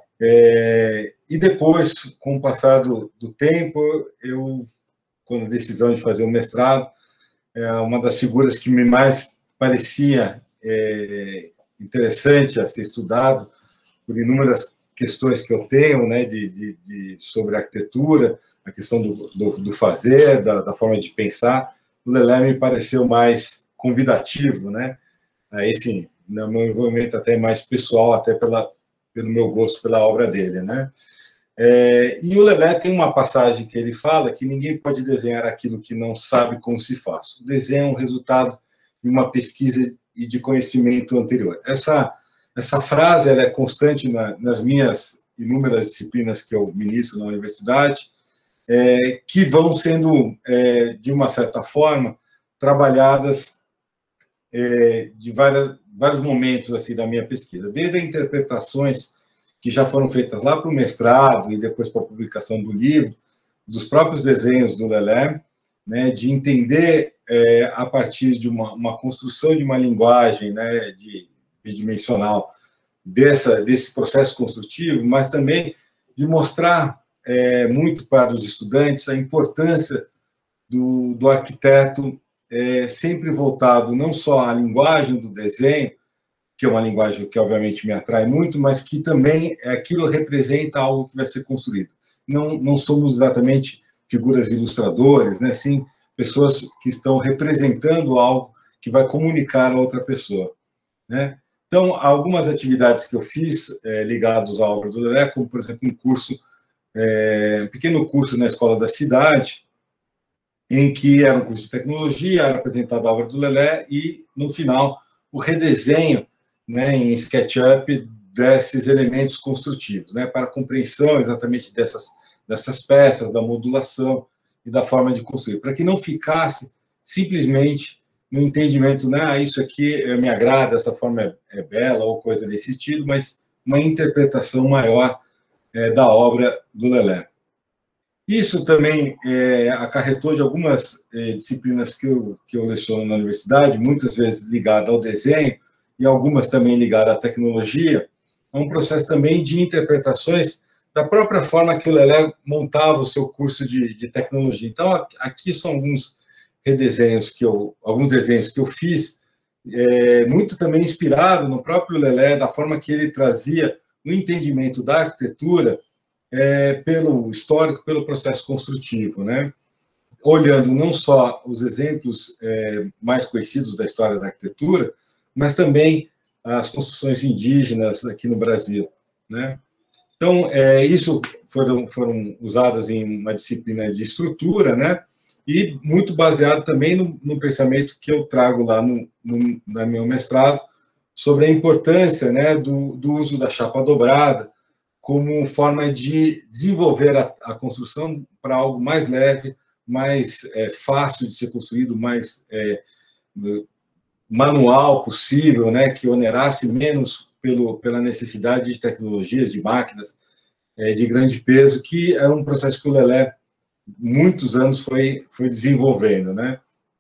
É, e depois, com o passar do, do tempo, eu, com a decisão de fazer o mestrado, é uma das figuras que me mais parecia é, interessante a ser estudado, por inúmeras questões que eu tenho, né, de, de, de, sobre arquitetura, a questão do, do, do fazer, da, da forma de pensar. O Lelé me pareceu mais convidativo, né, a esse no meu envolvimento até mais pessoal, até pela, pelo meu gosto pela obra dele, né. É, e o Lelé tem uma passagem que ele fala que ninguém pode desenhar aquilo que não sabe como se faz. O desenho é um resultado de uma pesquisa e de conhecimento anterior. Essa, essa frase ela é constante na, nas minhas inúmeras disciplinas que eu ministro na universidade, é, que vão sendo, é, de uma certa forma, trabalhadas é, de várias, vários momentos assim, da minha pesquisa, desde as interpretações que já foram feitas lá para o mestrado e depois para a publicação do livro, dos próprios desenhos do Lelé, né, de entender é, a partir de uma, uma construção de uma linguagem, né, de, bidimensional dessa, desse processo construtivo, mas também de mostrar é, muito para os estudantes a importância do, do arquiteto é, sempre voltado não só à linguagem do desenho, que é uma linguagem que, obviamente, me atrai muito, mas que também aquilo representa algo que vai ser construído. Não, não somos exatamente figuras ilustradores, né? Sim, pessoas que estão representando algo que vai comunicar a outra pessoa, né? Então, algumas atividades que eu fiz é, ligadas à obra do Lelé, como, por exemplo, um curso, é, um pequeno curso na Escola da Cidade, em que era um curso de tecnologia, era apresentada a obra do Lelé e, no final, o redesenho, né, em SketchUp desses elementos construtivos, né, para a compreensão exatamente dessas, dessas peças, da modulação e da forma de construir, para que não ficasse simplesmente no entendimento, né, ah, isso aqui me agrada, essa forma é, é bela, ou coisa desse sentido, mas uma interpretação maior é, da obra do Lelé. Isso também é, acarretou de algumas é, disciplinas que eu, que eu leciono na universidade, muitas vezes ligada ao desenho, e algumas também ligadas à tecnologia, a um processo também de interpretações da própria forma que o Lelé montava o seu curso de, de tecnologia. Então, aqui são alguns redesenhos que eu, alguns desenhos que eu fiz, é, muito também inspirado no próprio Lelé, da forma que ele trazia o entendimento da arquitetura é, pelo histórico, pelo processo construtivo, né? Olhando não só os exemplos é, mais conhecidos da história da arquitetura, mas também as construções indígenas aqui no Brasil, né? Então, é, isso foram, foram usadas em uma disciplina de estrutura, né? E muito baseado também no, no pensamento que eu trago lá no, no, no meu mestrado, sobre a importância, né, do, do uso da chapa dobrada como forma de desenvolver a, a construção para algo mais leve, mais é, fácil de ser construído, mais é, manual possível, né, que onerasse menos pelo, pela necessidade de tecnologias, de máquinas é, de grande peso, que era um processo que o Lelé, muitos anos, foi, foi desenvolvendo, né?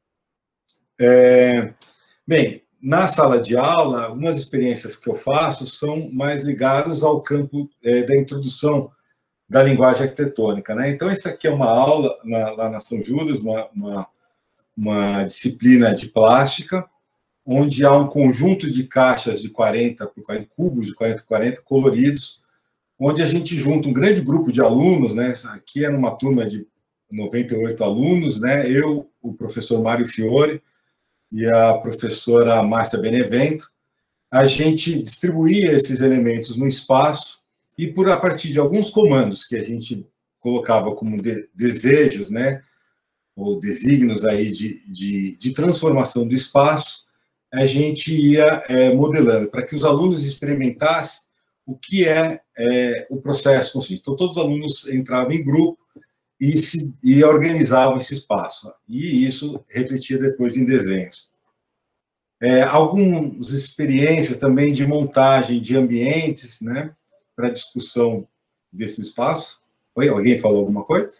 É, bem, na sala de aula, algumas experiências que eu faço são mais ligadas ao campo é, da introdução da linguagem arquitetônica, né? Então, essa aqui é uma aula na, lá na São Judas, uma, uma, uma disciplina de plástica, onde há um conjunto de caixas de quarenta por quarenta, cubos de quarenta por quarenta, coloridos, onde a gente junta um grande grupo de alunos, né? Aqui é numa turma de noventa e oito alunos, né? Eu, o professor Mário Fiore e a professora Márcia Benevento, a gente distribuía esses elementos no espaço e, por a partir de alguns comandos que a gente colocava como de, desejos, né? Ou desígnios aí de, de, de transformação do espaço, a gente ia é, modelando para que os alunos experimentassem o que é, é o processo. Então, todos os alunos entravam em grupo e, se, e organizavam esse espaço. E isso refletia depois em desenhos. É, algumas experiências também de montagem de ambientes, né, para discussão desse espaço. Oi, alguém falou alguma coisa?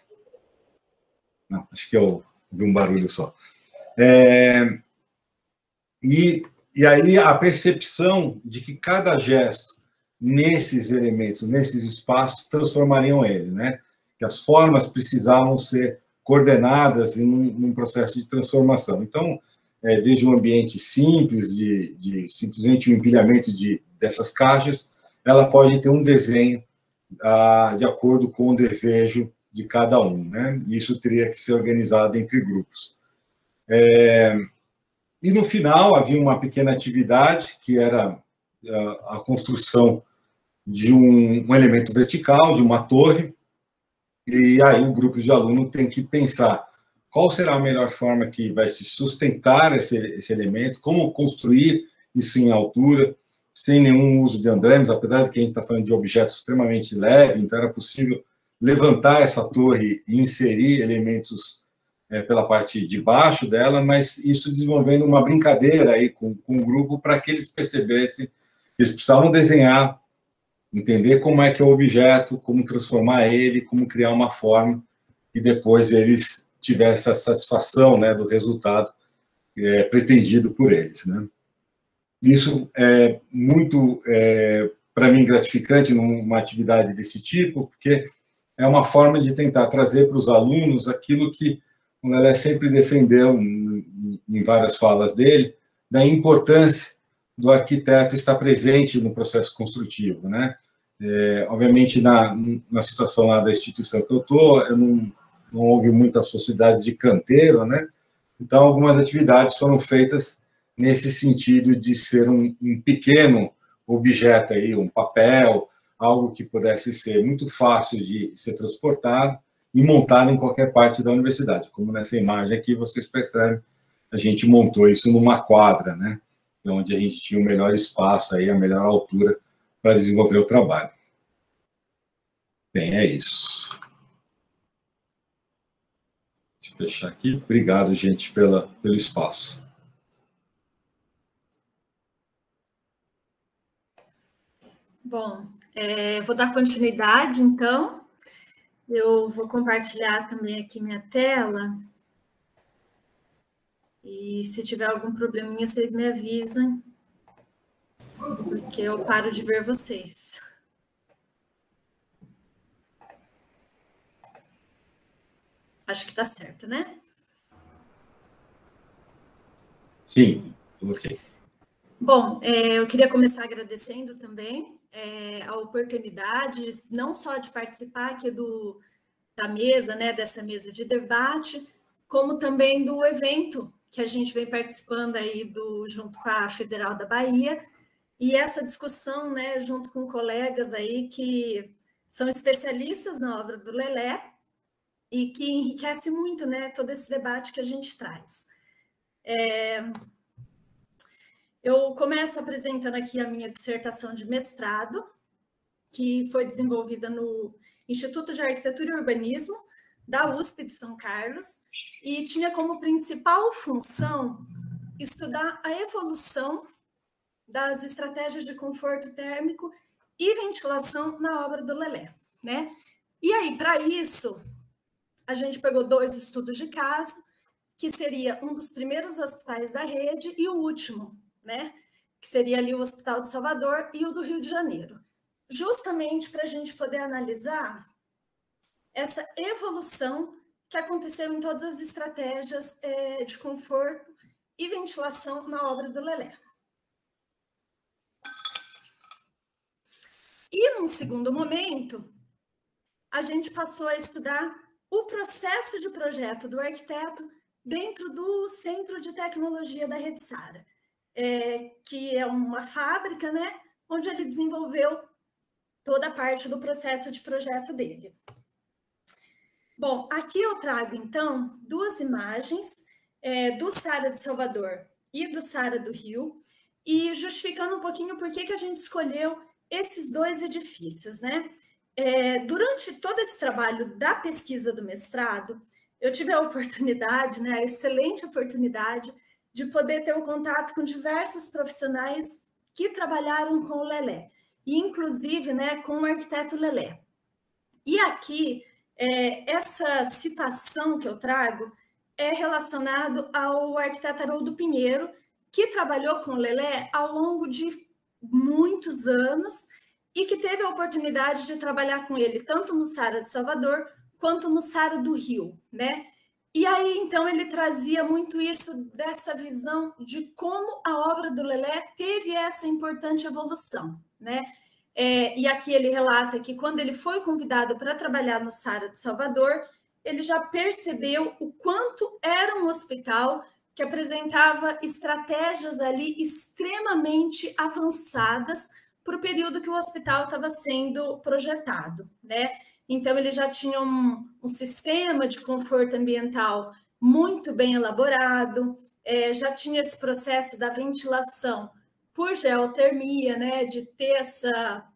Não, acho que eu vi um barulho só. É, e, e aí a percepção de que cada gesto nesses elementos, nesses espaços, transformariam ele, né? Que as formas precisavam ser coordenadas em um, num processo de transformação. Então, é, desde um ambiente simples, de, de simplesmente um empilhamento de, dessas caixas, ela pode ter um desenho ah, de acordo com o desejo de cada um, né? Isso teria que ser organizado entre grupos. É, e, no final, havia uma pequena atividade, que era a, a construção de um, um elemento vertical, de uma torre, e aí o grupo de alunos tem que pensar qual será a melhor forma que vai se sustentar esse, esse elemento, como construir isso em altura, sem nenhum uso de andames, apesar de que a gente está falando de objetos extremamente leves, então era possível levantar essa torre e inserir elementos é, pela parte de baixo dela, mas isso desenvolvendo uma brincadeira aí com, com o grupo para que eles percebessem que eles precisavam desenhar, entender como é que é o objeto, como transformar ele, como criar uma forma, e depois eles tivessem a satisfação, né, do resultado é, pretendido por eles, né? Isso é muito, é, para mim, gratificante numa atividade desse tipo, porque é uma forma de tentar trazer para os alunos aquilo que o Lelé sempre defendeu em várias falas dele, da importância do arquiteto estar presente no processo construtivo, né? É, obviamente, na, na situação lá da instituição que eu estou, eu não, não houve muitas possibilidades de canteiro, né? Então, algumas atividades foram feitas nesse sentido de ser um, um pequeno objeto aí, um papel, algo que pudesse ser muito fácil de ser transportado e montado em qualquer parte da universidade. Como nessa imagem aqui, vocês percebem, a gente montou isso numa quadra, né? Onde a gente tinha o melhor espaço, aí, a melhor altura para desenvolver o trabalho. Bem, é isso. Deixa eu fechar aqui. Obrigado, gente, pela, pelo espaço. Bom, é, vou dar continuidade, então. Eu vou compartilhar também aqui minha tela. E se tiver algum probleminha, vocês me avisem, porque eu paro de ver vocês. Acho que está certo, né? Sim, tudo ok. Bom, é, eu queria começar agradecendo também é, a oportunidade, não só de participar aqui do, da mesa, né, dessa mesa de debate, como também do evento que a gente vem participando aí do, junto com a Federal da Bahia, e essa discussão, né, junto com colegas aí que são especialistas na obra do Lelé e que enriquece muito, né, todo esse debate que a gente traz. É, eu começo apresentando aqui a minha dissertação de mestrado, que foi desenvolvida no Instituto de Arquitetura e Urbanismo da U S P de São Carlos, e tinha como principal função estudar a evolução das estratégias de conforto térmico e ventilação na obra do Lelé, né? E aí, para isso, a gente pegou dois estudos de caso, que seria um dos primeiros hospitais da rede e o último, né? Que seria ali o Hospital de Salvador e o do Rio de Janeiro, justamente para a gente poder analisar essa evolução que aconteceu em todas as estratégias é, de conforto e ventilação na obra do Lelé. E, num segundo momento, a gente passou a estudar o processo de projeto do arquiteto dentro do Centro de Tecnologia da Rede Sara, é, que é uma fábrica, né, onde ele desenvolveu toda a parte do processo de projeto dele. Bom, aqui eu trago, então, duas imagens é, do Sara de Salvador e do Sara do Rio, e justificando um pouquinho por que, que a gente escolheu esses dois edifícios, né? É, durante todo esse trabalho da pesquisa do mestrado, eu tive a oportunidade, né, a excelente oportunidade de poder ter o contato com diversos profissionais que trabalharam com o Lelé, e inclusive, né, com o arquiteto Lelé. E aqui, é, essa citação que eu trago é relacionado ao arquiteto Haroldo Pinheiro, que trabalhou com o Lelé ao longo de muitos anos e que teve a oportunidade de trabalhar com ele tanto no Sara de Salvador quanto no Sara do Rio, né? E aí, então, ele trazia muito isso dessa visão de como a obra do Lelé teve essa importante evolução, né? É, e aqui ele relata que quando ele foi convidado para trabalhar no Sara de Salvador, ele já percebeu o quanto era um hospital que apresentava estratégias ali extremamente avançadas para o período que o hospital estava sendo projetado, né? Então, ele já tinha um, um sistema de conforto ambiental muito bem elaborado, é, já tinha esse processo da ventilação por geotermia, né? De ter essa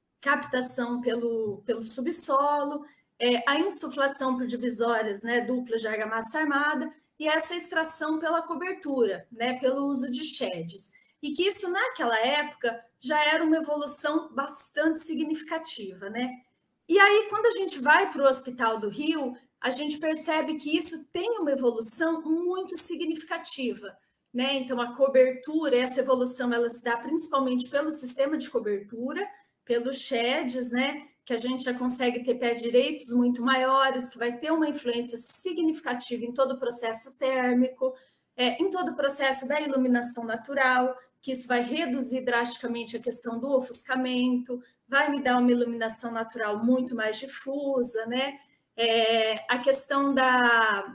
captação pelo, pelo subsolo, é, a insuflação por divisórias, né? Duplas de argamassa armada, e essa extração pela cobertura, né, pelo uso de sheds. E que isso, naquela época, já era uma evolução bastante significativa, né? E aí, quando a gente vai para o Hospital do Rio, a gente percebe que isso tem uma evolução muito significativa, né? Então, a cobertura, essa evolução, ela se dá principalmente pelo sistema de cobertura, pelos sheds, né? Que a gente já consegue ter pé direitos muito maiores, que vai ter uma influência significativa em todo o processo térmico, é, em todo o processo da iluminação natural, que isso vai reduzir drasticamente a questão do ofuscamento, vai me dar uma iluminação natural muito mais difusa, né? É, a questão da,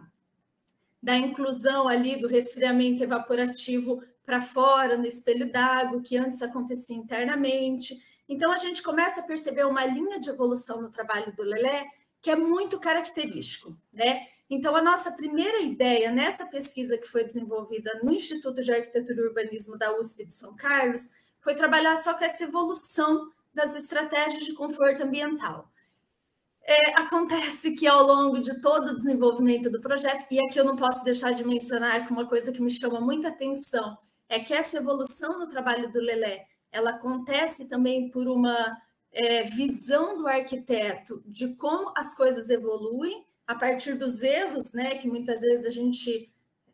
da inclusão ali do resfriamento evaporativo para fora, no espelho d'água, que antes acontecia internamente. Então, a gente começa a perceber uma linha de evolução no trabalho do Lelé que é muito característico, né? Então, a nossa primeira ideia nessa pesquisa que foi desenvolvida no Instituto de Arquitetura e Urbanismo da U S P de São Carlos foi trabalhar só com essa evolução das estratégias de conforto ambiental. É, acontece que ao longo de todo o desenvolvimento do projeto, e aqui eu não posso deixar de mencionar que uma coisa que me chama muita atenção é que essa evolução no trabalho do Lelé, ela acontece também por uma é, visão do arquiteto de como as coisas evoluem a partir dos erros, né, que muitas vezes a gente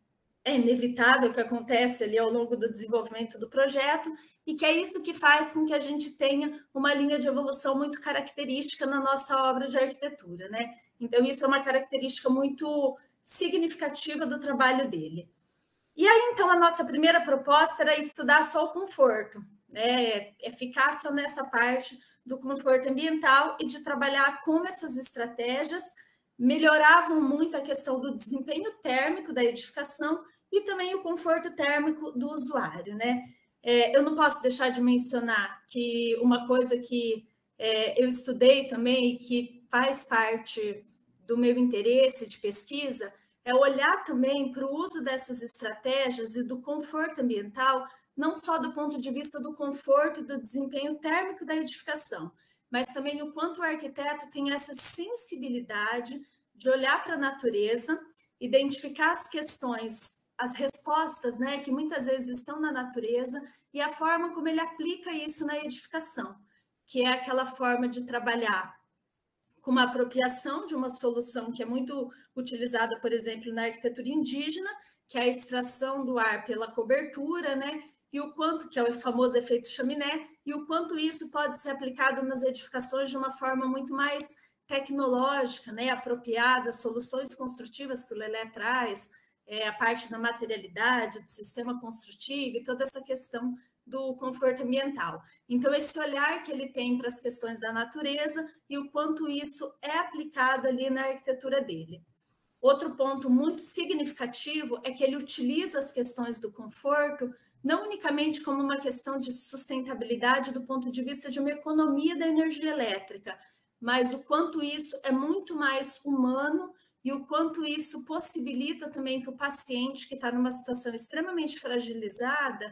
é inevitável que acontece ali ao longo do desenvolvimento do projeto, e que é isso que faz com que a gente tenha uma linha de evolução muito característica na nossa obra de arquitetura, né? Então, isso é uma característica muito significativa do trabalho dele. E aí, então, a nossa primeira proposta era estudar só o conforto, né? É ficar só nessa parte do conforto ambiental e de trabalhar como essas estratégias melhoravam muito a questão do desempenho térmico da edificação e também o conforto térmico do usuário, né? É, eu não posso deixar de mencionar que uma coisa que é, eu estudei também e que faz parte do meu interesse de pesquisa é olhar também para o uso dessas estratégias e do conforto ambiental, não só do ponto de vista do conforto e do desempenho térmico da edificação, mas também o quanto o arquiteto tem essa sensibilidade de olhar para a natureza, identificar as questões, as respostas, né, que muitas vezes estão na natureza e a forma como ele aplica isso na edificação, que é aquela forma de trabalhar com uma apropriação de uma solução que é muito utilizada, por exemplo, na arquitetura indígena, que é a extração do ar pela cobertura, né? E o quanto, que é o famoso efeito chaminé, e o quanto isso pode ser aplicado nas edificações de uma forma muito mais tecnológica, né? Apropriada, soluções construtivas que o Lelé traz, é, a parte da materialidade, do sistema construtivo e toda essa questão do conforto ambiental. Então, esse olhar que ele tem para as questões da natureza e o quanto isso é aplicado ali na arquitetura dele. Outro ponto muito significativo é que ele utiliza as questões do conforto não unicamente como uma questão de sustentabilidade do ponto de vista de uma economia da energia elétrica, mas o quanto isso é muito mais humano e o quanto isso possibilita também que o paciente que está numa situação extremamente fragilizada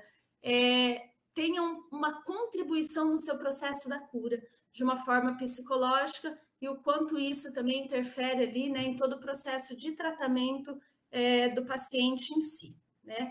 é, tenha uma contribuição no seu processo da cura, de uma forma psicológica, e o quanto isso também interfere ali, né, em todo o processo de tratamento é, do paciente em si, né?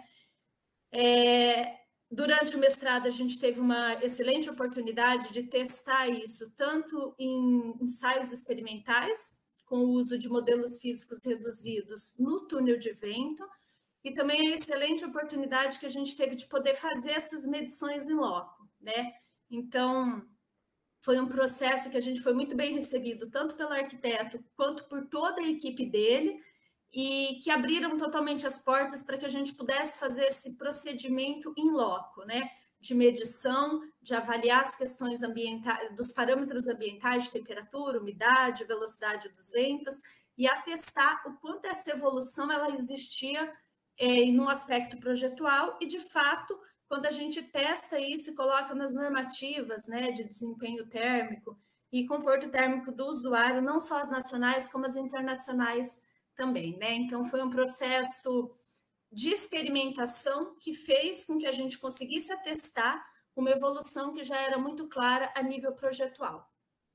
É, durante o mestrado, a gente teve uma excelente oportunidade de testar isso, tanto em ensaios experimentais, com o uso de modelos físicos reduzidos no túnel de vento, e também a excelente oportunidade que a gente teve de poder fazer essas medições em loco, né? Então, foi um processo que a gente foi muito bem recebido, tanto pelo arquiteto quanto por toda a equipe dele, e que abriram totalmente as portas para que a gente pudesse fazer esse procedimento em loco, né? De medição, de avaliar as questões ambientais, dos parâmetros ambientais de temperatura, umidade, velocidade dos ventos, e atestar o quanto essa evolução ela existia é, no aspecto projetual, e de fato, quando a gente testa isso e coloca nas normativas, né, de desempenho térmico e conforto térmico do usuário, não só as nacionais, como as internacionais também, né? Então, foi um processo de experimentação que fez com que a gente conseguisse atestar uma evolução que já era muito clara a nível projetual.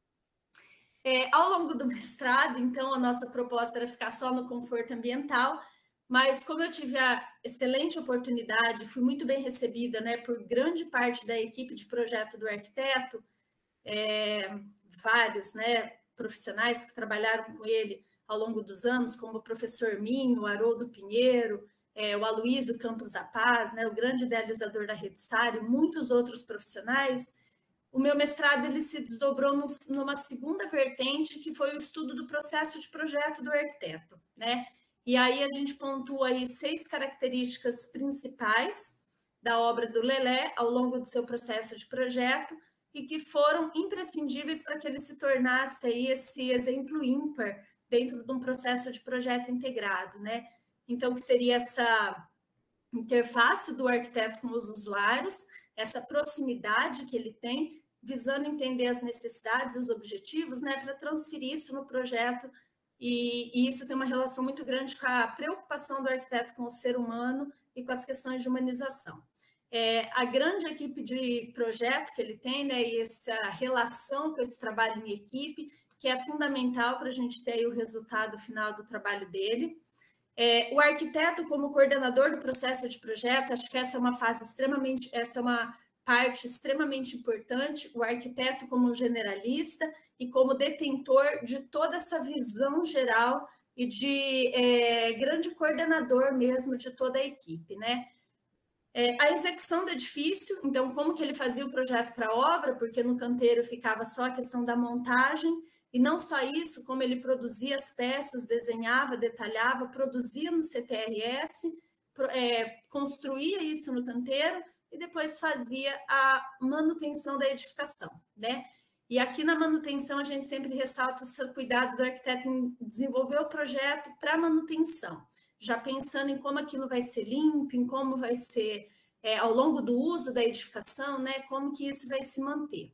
É, ao longo do mestrado, então, a nossa proposta era ficar só no conforto ambiental, mas como eu tive a excelente oportunidade, fui muito bem recebida, né, por grande parte da equipe de projeto do arquiteto, é, vários, né, profissionais que trabalharam com ele ao longo dos anos, como o professor Minho, o Haroldo Pinheiro, é, o Aloysio Campos da Paz, né, o grande idealizador da Redzar, e muitos outros profissionais. O meu mestrado ele se desdobrou num, numa segunda vertente, que foi o estudo do processo de projeto do arquiteto, né? E aí a gente pontua aí seis características principais da obra do Lelé ao longo do seu processo de projeto e que foram imprescindíveis para que ele se tornasse aí esse exemplo ímpar dentro de um processo de projeto integrado, né? Então, que seria essa interface do arquiteto com os usuários, essa proximidade que ele tem, visando entender as necessidades, os objetivos, né, para transferir isso no projeto. E, e isso tem uma relação muito grande com a preocupação do arquiteto com o ser humano e com as questões de humanização. É, a grande equipe de projeto que ele tem, né, e essa relação com esse trabalho em equipe, que é fundamental para a gente ter aí o resultado final do trabalho dele. É, o arquiteto, como coordenador do processo de projeto, acho que essa é uma fase extremamente, essa é uma parte extremamente importante, o arquiteto como generalista e como detentor de toda essa visão geral e de é, grande coordenador mesmo de toda a equipe, né? É, a execução do edifício, então, como que ele fazia o projeto para a obra, porque no canteiro ficava só a questão da montagem, e não só isso, como ele produzia as peças, desenhava, detalhava, produzia no C T R S, é, construía isso no canteiro e depois fazia a manutenção da edificação, né? E aqui na manutenção a gente sempre ressalta esse cuidado do arquiteto em desenvolver o projeto para manutenção, já pensando em como aquilo vai ser limpo, em como vai ser é, ao longo do uso da edificação, né? Como que isso vai se manter.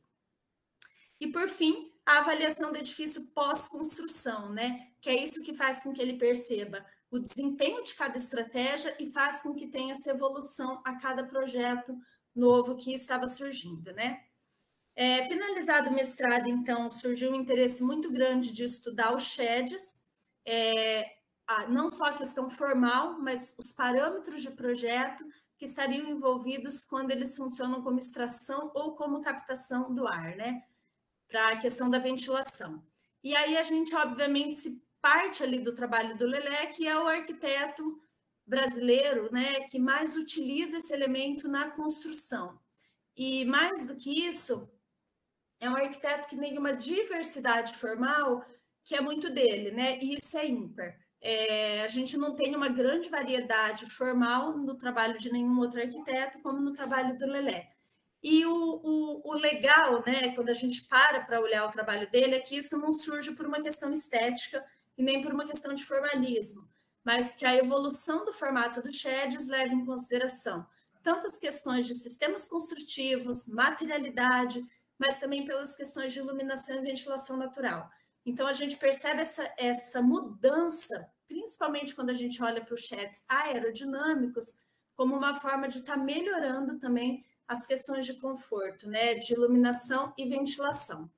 E por fim, a avaliação do edifício pós-construção, né? Que é isso que faz com que ele perceba o desempenho de cada estratégia e faz com que tenha essa evolução a cada projeto novo que estava surgindo, né? É, finalizado o mestrado, então, surgiu um interesse muito grande de estudar os S H E Ds, é, a, não só a questão formal, mas os parâmetros de projeto que estariam envolvidos quando eles funcionam como extração ou como captação do ar, né? Para a questão da ventilação. E aí a gente, obviamente, se parte ali do trabalho do Lelé, que é o arquiteto brasileiro, né, que mais utiliza esse elemento na construção. E mais do que isso, é um arquiteto que tem uma diversidade formal que é muito dele, né? E isso é ímpar. É, a gente não tem uma grande variedade formal no trabalho de nenhum outro arquiteto, como no trabalho do Lelé. E o, o, o legal, né, quando a gente para para olhar o trabalho dele, é que isso não surge por uma questão estética e nem por uma questão de formalismo, mas que a evolução do formato do S H E Ds leva em consideração tantas questões de sistemas construtivos, materialidade, mas também pelas questões de iluminação e ventilação natural. Então, a gente percebe essa, essa mudança, principalmente quando a gente olha para os S H E Ds aerodinâmicos, como uma forma de estar tá melhorando também as questões de conforto, né, de iluminação e ventilação.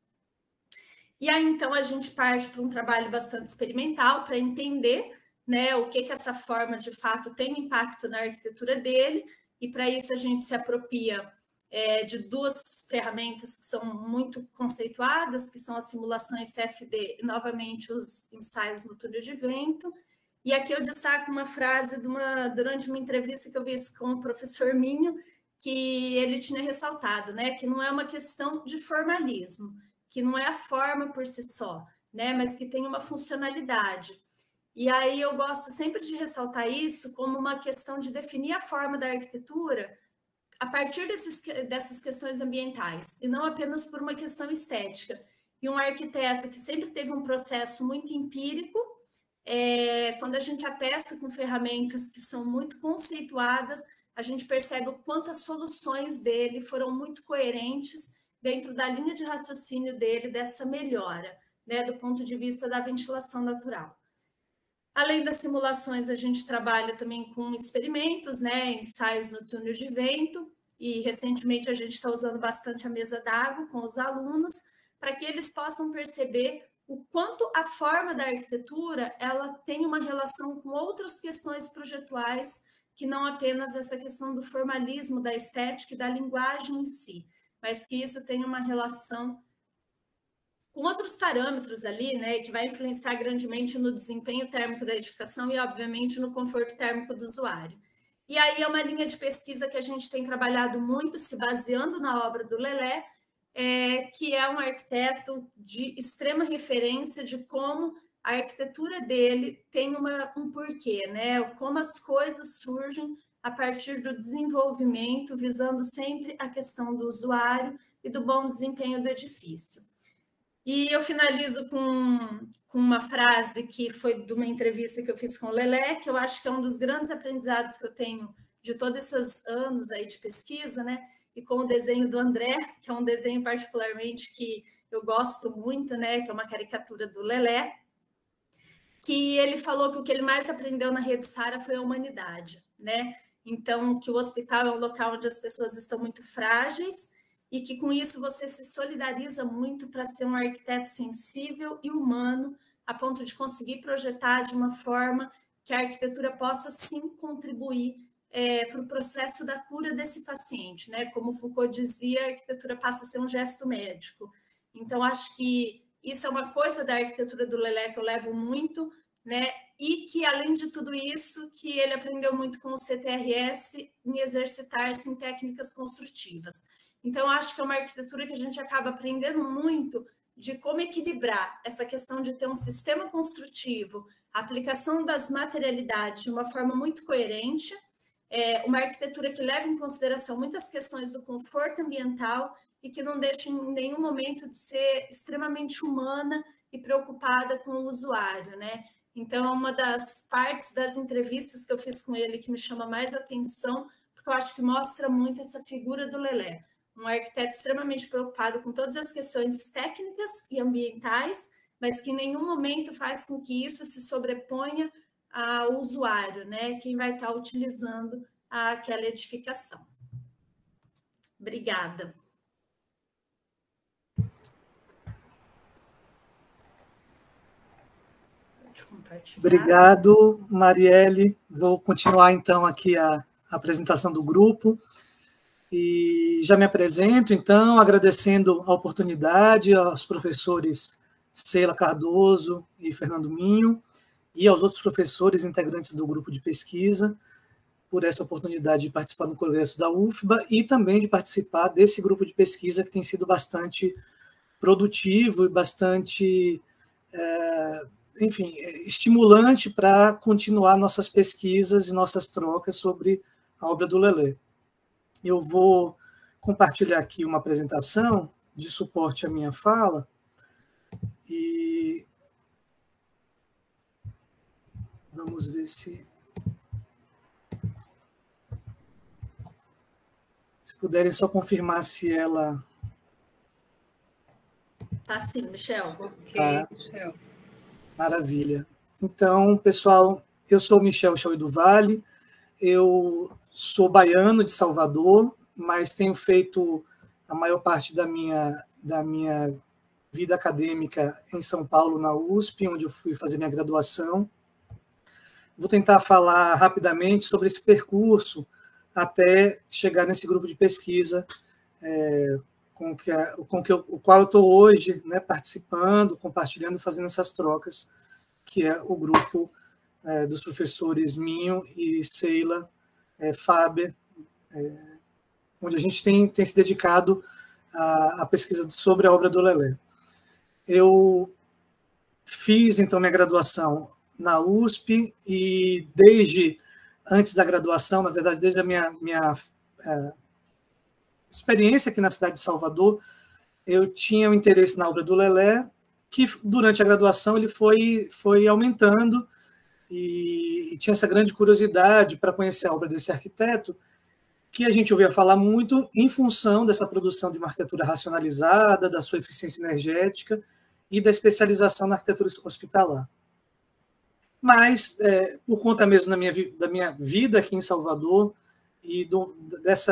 E aí, então, a gente parte para um trabalho bastante experimental para entender, né, o que que essa forma, de fato, tem impacto na arquitetura dele, e para isso a gente se apropria é, de duas ferramentas que são muito conceituadas, que são as simulações C F D e, novamente, os ensaios no túnel de vento. E aqui eu destaco uma frase de uma, durante uma entrevista que eu fiz com o professor Minho, que ele tinha ressaltado, né, que não é uma questão de formalismo, que não é a forma por si só, né, mas que tem uma funcionalidade. E aí eu gosto sempre de ressaltar isso como uma questão de definir a forma da arquitetura a partir desses, dessas questões ambientais, e não apenas por uma questão estética. E um arquiteto que sempre teve um processo muito empírico, é, quando a gente atesta com ferramentas que são muito conceituadas, a gente percebe o quanto as soluções dele foram muito coerentes dentro da linha de raciocínio dele, dessa melhora, né, do ponto de vista da ventilação natural. Além das simulações, a gente trabalha também com experimentos, né, ensaios no túnel de vento, e recentemente a gente está usando bastante a mesa d'água com os alunos, para que eles possam perceber o quanto a forma da arquitetura ela tem uma relação com outras questões projetuais, que não apenas essa questão do formalismo, da estética e da linguagem em si, mas que isso tem uma relação com outros parâmetros ali, né, que vai influenciar grandemente no desempenho térmico da edificação e, obviamente, no conforto térmico do usuário. E aí é uma linha de pesquisa que a gente tem trabalhado muito, se baseando na obra do Lelé, é, que é um arquiteto de extrema referência de como a arquitetura dele tem uma, um porquê, né? Como as coisas surgem a partir do desenvolvimento, visando sempre a questão do usuário e do bom desempenho do edifício. E eu finalizo com, com uma frase que foi de uma entrevista que eu fiz com o Lelé, que eu acho que é um dos grandes aprendizados que eu tenho de todos esses anos aí de pesquisa, né? E com o desenho do André, que é um desenho particularmente que eu gosto muito, né? Que é uma caricatura do Lelé, que ele falou que o que ele mais aprendeu na Rede Sara foi a humanidade, né? Então, que o hospital é um local onde as pessoas estão muito frágeis e que com isso você se solidariza muito para ser um arquiteto sensível e humano, a ponto de conseguir projetar de uma forma que a arquitetura possa sim contribuir é, para o processo da cura desse paciente, né? Como Foucault dizia, a arquitetura passa a ser um gesto médico. Então, acho que isso é uma coisa da arquitetura do Lelé que eu levo muito, né? E que, além de tudo isso, que ele aprendeu muito com o C T R S em exercitar-se em técnicas construtivas. Então, acho que é uma arquitetura que a gente acaba aprendendo muito de como equilibrar essa questão de ter um sistema construtivo, a aplicação das materialidades de uma forma muito coerente, é uma arquitetura que leva em consideração muitas questões do conforto ambiental e que não deixa em nenhum momento de ser extremamente humana e preocupada com o usuário, né? Então, é uma das partes das entrevistas que eu fiz com ele que me chama mais atenção, porque eu acho que mostra muito essa figura do Lelé, um arquiteto extremamente preocupado com todas as questões técnicas e ambientais, mas que em nenhum momento faz com que isso se sobreponha ao usuário, né? Quem vai estar utilizando aquela edificação. Obrigada. Obrigado, Marielle. Vou continuar, então, aqui a apresentação do grupo. E já me apresento, então, agradecendo a oportunidade aos professores Sheila Cardoso e Fernando Minho e aos outros professores integrantes do grupo de pesquisa por essa oportunidade de participar do congresso da U F B A e também de participar desse grupo de pesquisa que tem sido bastante produtivo e bastante, é, enfim, estimulante para continuar nossas pesquisas e nossas trocas sobre a obra do Lelé. Eu vou compartilhar aqui uma apresentação de suporte à minha fala e vamos ver se se puderem só confirmar se ela tá sim, Michel. Tá. Michel. Maravilha. Então, pessoal, eu sou o Michel Chauí do Vale, eu sou baiano de Salvador, mas tenho feito a maior parte da minha, da minha vida acadêmica em São Paulo, na U S P, onde eu fui fazer minha graduação. Vou tentar falar rapidamente sobre esse percurso até chegar nesse grupo de pesquisa é, com, que, com que eu, o qual eu estou hoje, né, participando, compartilhando, fazendo essas trocas, que é o grupo é, dos professores Minho e Sheila É, Faber, é, onde a gente tem, tem se dedicado à, à pesquisa sobre a obra do Lelé. Eu fiz, então, minha graduação na U S P e desde antes da graduação, na verdade, desde a minha, minha é, experiência aqui na cidade de Salvador, eu tinha um interesse na obra do Lelé, que durante a graduação ele foi, foi aumentando, E, e tinha essa grande curiosidade para conhecer a obra desse arquiteto, que a gente ouvia falar muito em função dessa produção de uma arquitetura racionalizada, da sua eficiência energética e da especialização na arquitetura hospitalar. Mas, é, por conta mesmo da minha, da minha vida aqui em Salvador e do, dessa,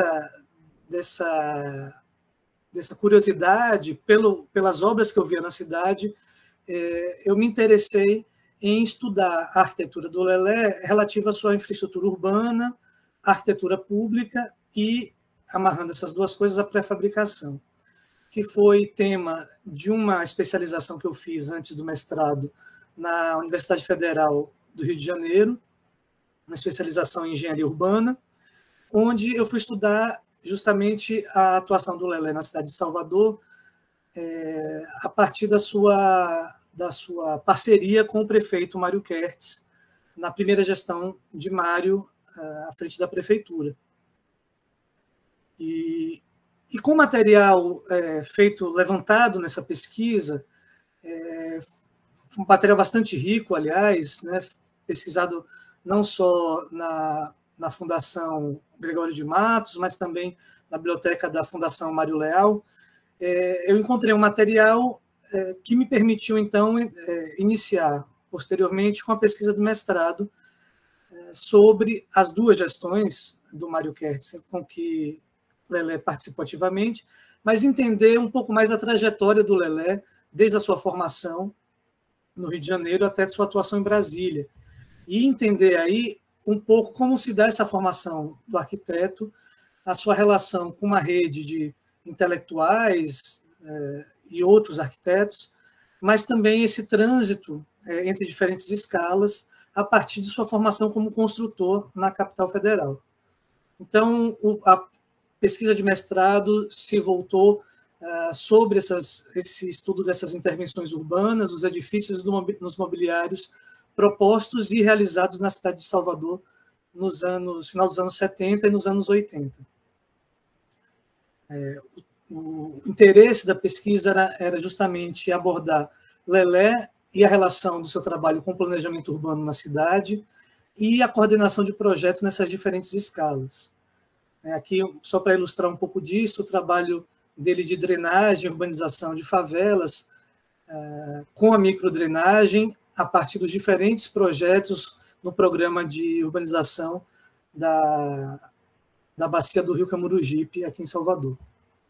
dessa, dessa curiosidade pelo, pelas obras que eu via na cidade, é, eu me interessei em estudar a arquitetura do Lelé relativa à sua infraestrutura urbana, a arquitetura pública e, amarrando essas duas coisas, a pré-fabricação, que foi tema de uma especialização que eu fiz antes do mestrado na Universidade Federal do Rio de Janeiro, uma especialização em engenharia urbana, onde eu fui estudar justamente a atuação do Lelé na cidade de Salvador, é, a partir da sua... da sua parceria com o prefeito Mário Kertz, na primeira gestão de Mário, à frente da prefeitura. E, e com o material é, feito, levantado nessa pesquisa, é, um material bastante rico, aliás, né, pesquisado não só na, na Fundação Gregório de Matos, mas também na biblioteca da Fundação Mário Leal, é, eu encontrei um material que me permitiu, então, iniciar, posteriormente, com a pesquisa do mestrado sobre as duas gestões do Mário Kertz, com que Lelé participou ativamente, mas entender um pouco mais a trajetória do Lelé, desde a sua formação no Rio de Janeiro até a sua atuação em Brasília, e entender aí um pouco como se dá essa formação do arquiteto, a sua relação com uma rede de intelectuais eh, e outros arquitetos, mas também esse trânsito eh, entre diferentes escalas a partir de sua formação como construtor na capital federal. Então, o, a pesquisa de mestrado se voltou uh, sobre essas, esse estudo dessas intervenções urbanas, dos edifícios do, nos mobiliários propostos e realizados na cidade de Salvador nos anos, final dos anos setenta e nos anos oitenta. É, o, o interesse da pesquisa era, era justamente abordar Lelé e a relação do seu trabalho com o planejamento urbano na cidade e a coordenação de projetos nessas diferentes escalas. Aqui, só para ilustrar um pouco disso, o trabalho dele de drenagem, urbanização de favelas, com a microdrenagem, a partir dos diferentes projetos no programa de urbanização da, da bacia do Rio Camurugipe, aqui em Salvador.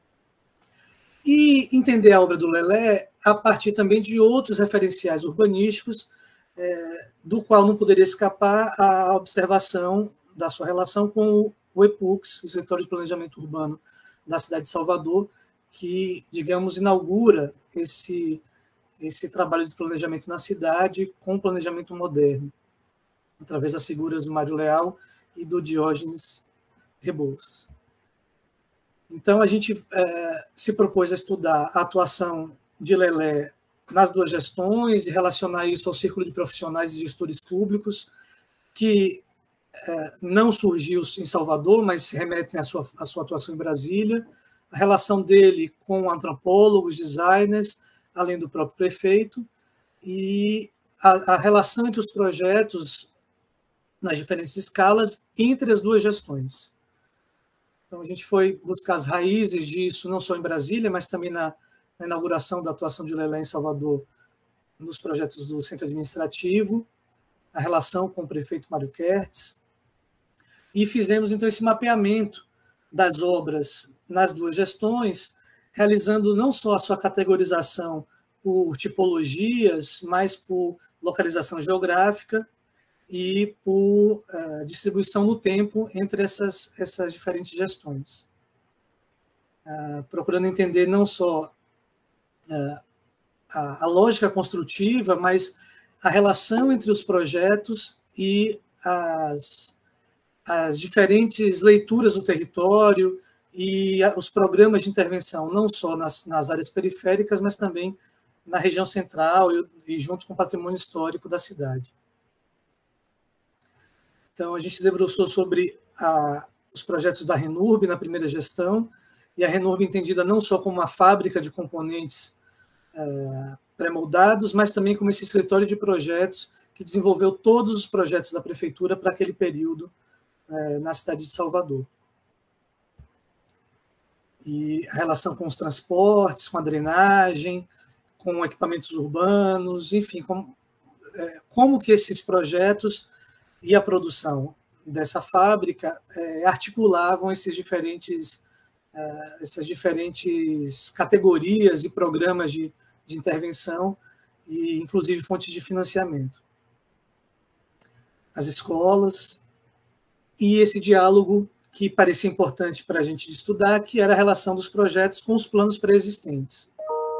E entender a obra do Lelé a partir também de outros referenciais urbanísticos, é, do qual não poderia escapar a observação da sua relação com o E P U C S, o Escritório de Planejamento Urbano da cidade de Salvador, que, digamos, inaugura esse, esse trabalho de planejamento na cidade com o planejamento moderno, através das figuras do Mário Leal e do Diógenes Rebouças. Então, a gente é, se propôs a estudar a atuação de Lelé nas duas gestões e relacionar isso ao círculo de profissionais e gestores públicos, que é, não surgiu em Salvador, mas se remetem à sua, à sua atuação em Brasília, a relação dele com antropólogos, designers, além do próprio prefeito, e a, a relação entre os projetos nas diferentes escalas entre as duas gestões. Então, a gente foi buscar as raízes disso, não só em Brasília, mas também na, na inauguração da atuação de Lelé em Salvador, nos projetos do Centro Administrativo, a relação com o prefeito Mário Kertz, e fizemos, então, esse mapeamento das obras nas duas gestões, realizando não só a sua categorização por tipologias, mas por localização geográfica, e por uh, distribuição no tempo entre essas, essas diferentes gestões. Uh, procurando entender não só uh, a, a lógica construtiva, mas a relação entre os projetos e as, as diferentes leituras do território e a, os programas de intervenção, não só nas, nas áreas periféricas, mas também na região central e, e junto com o patrimônio histórico da cidade. Então, a gente debruçou sobre a, os projetos da Renurb na primeira gestão, e a Renurb entendida não só como uma fábrica de componentes é, pré-moldados, mas também como esse escritório de projetos que desenvolveu todos os projetos da prefeitura para aquele período é, na cidade de Salvador. E a relação com os transportes, com a drenagem, com equipamentos urbanos, enfim, como, é, como que esses projetos e a produção dessa fábrica é, articulavam esses diferentes, é, essas diferentes categorias e programas de, de intervenção e, inclusive, fontes de financiamento. As escolas e esse diálogo que parecia importante para a gente estudar, que era a relação dos projetos com os planos pré-existentes.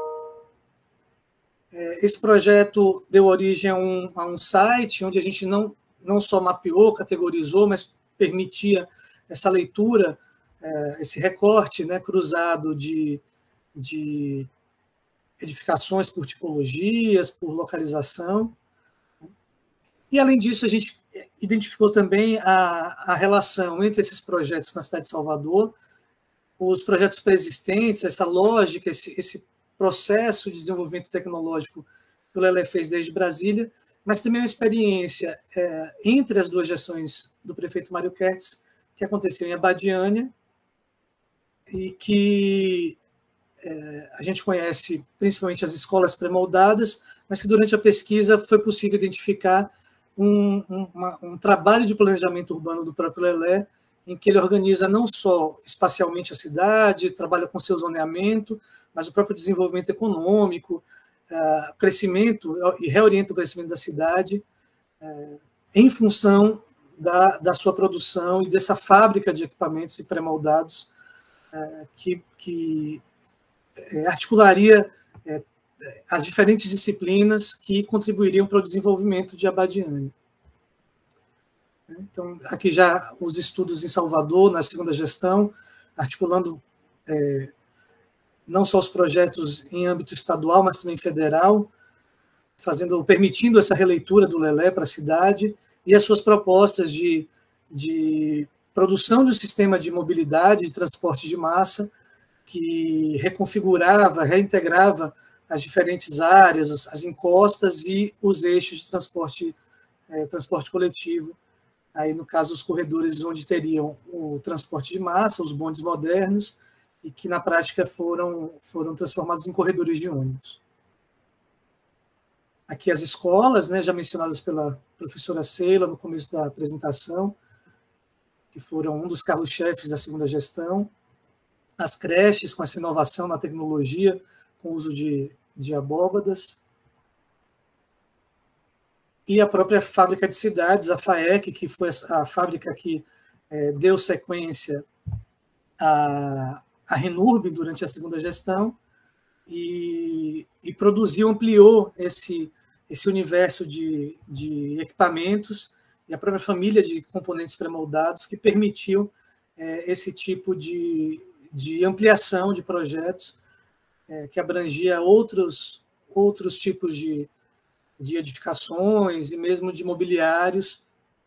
É, esse projeto deu origem a um, a um site onde a gente não não só mapeou, categorizou, mas permitia essa leitura, esse recorte, né, cruzado de, de edificações por tipologias, por localização. E, além disso, a gente identificou também a, a relação entre esses projetos na cidade de Salvador, os projetos pré-existentes, essa lógica, esse, esse processo de desenvolvimento tecnológico que o Lelé fez desde Brasília, mas também uma experiência é, entre as duas gestões do prefeito Mário Kertz, que aconteceu em Abadiânia, e que é, a gente conhece principalmente as escolas pré-moldadas, mas que durante a pesquisa foi possível identificar um, um, uma, um trabalho de planejamento urbano do próprio Lelé em que ele organiza não só espacialmente a cidade, trabalha com seu zoneamento, mas o próprio desenvolvimento econômico, uh, crescimento, e reorienta o crescimento da cidade uh, em função da, da sua produção e dessa fábrica de equipamentos e pré-moldados uh, que, que uh, articularia uh, as diferentes disciplinas que contribuiriam para o desenvolvimento de Abadiânia. Então, aqui já os estudos em Salvador, na segunda gestão, articulando é, não só os projetos em âmbito estadual, mas também federal, fazendo, permitindo essa releitura do Lelé para a cidade e as suas propostas de, de produção de um sistema de mobilidade, de transporte de massa, que reconfigurava, reintegrava as diferentes áreas, as, as encostas e os eixos de transporte, é, transporte coletivo. Aí, no caso, os corredores onde teriam o transporte de massa, os bondes modernos, e que, na prática, foram, foram transformados em corredores de ônibus. Aqui as escolas, né, já mencionadas pela professora Seila no começo da apresentação, que foram um dos carros-chefes da segunda gestão. As creches, com essa inovação na tecnologia, com o uso de, de abóbadas. E a própria fábrica de cidades, a FAEC, que foi a fábrica que é, deu sequência à, à Renurb durante a segunda gestão e, e produziu, ampliou esse, esse universo de, de equipamentos e a própria família de componentes pré-moldados que permitiu é, esse tipo de, de ampliação de projetos é, que abrangia outros, outros tipos de de edificações e mesmo de mobiliários,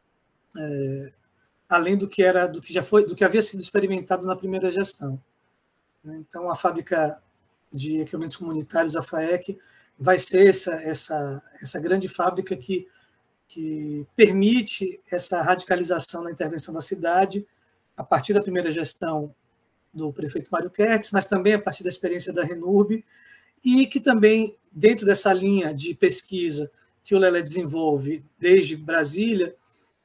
é, além do que era, do que já foi, do que havia sido experimentado na primeira gestão. Então, a fábrica de equipamentos comunitários, a FAEC, vai ser essa essa essa grande fábrica que que permite essa radicalização na intervenção da cidade a partir da primeira gestão do prefeito Mário Kertz, mas também a partir da experiência da Renurb, e que também, dentro dessa linha de pesquisa que o Lelé desenvolve desde Brasília,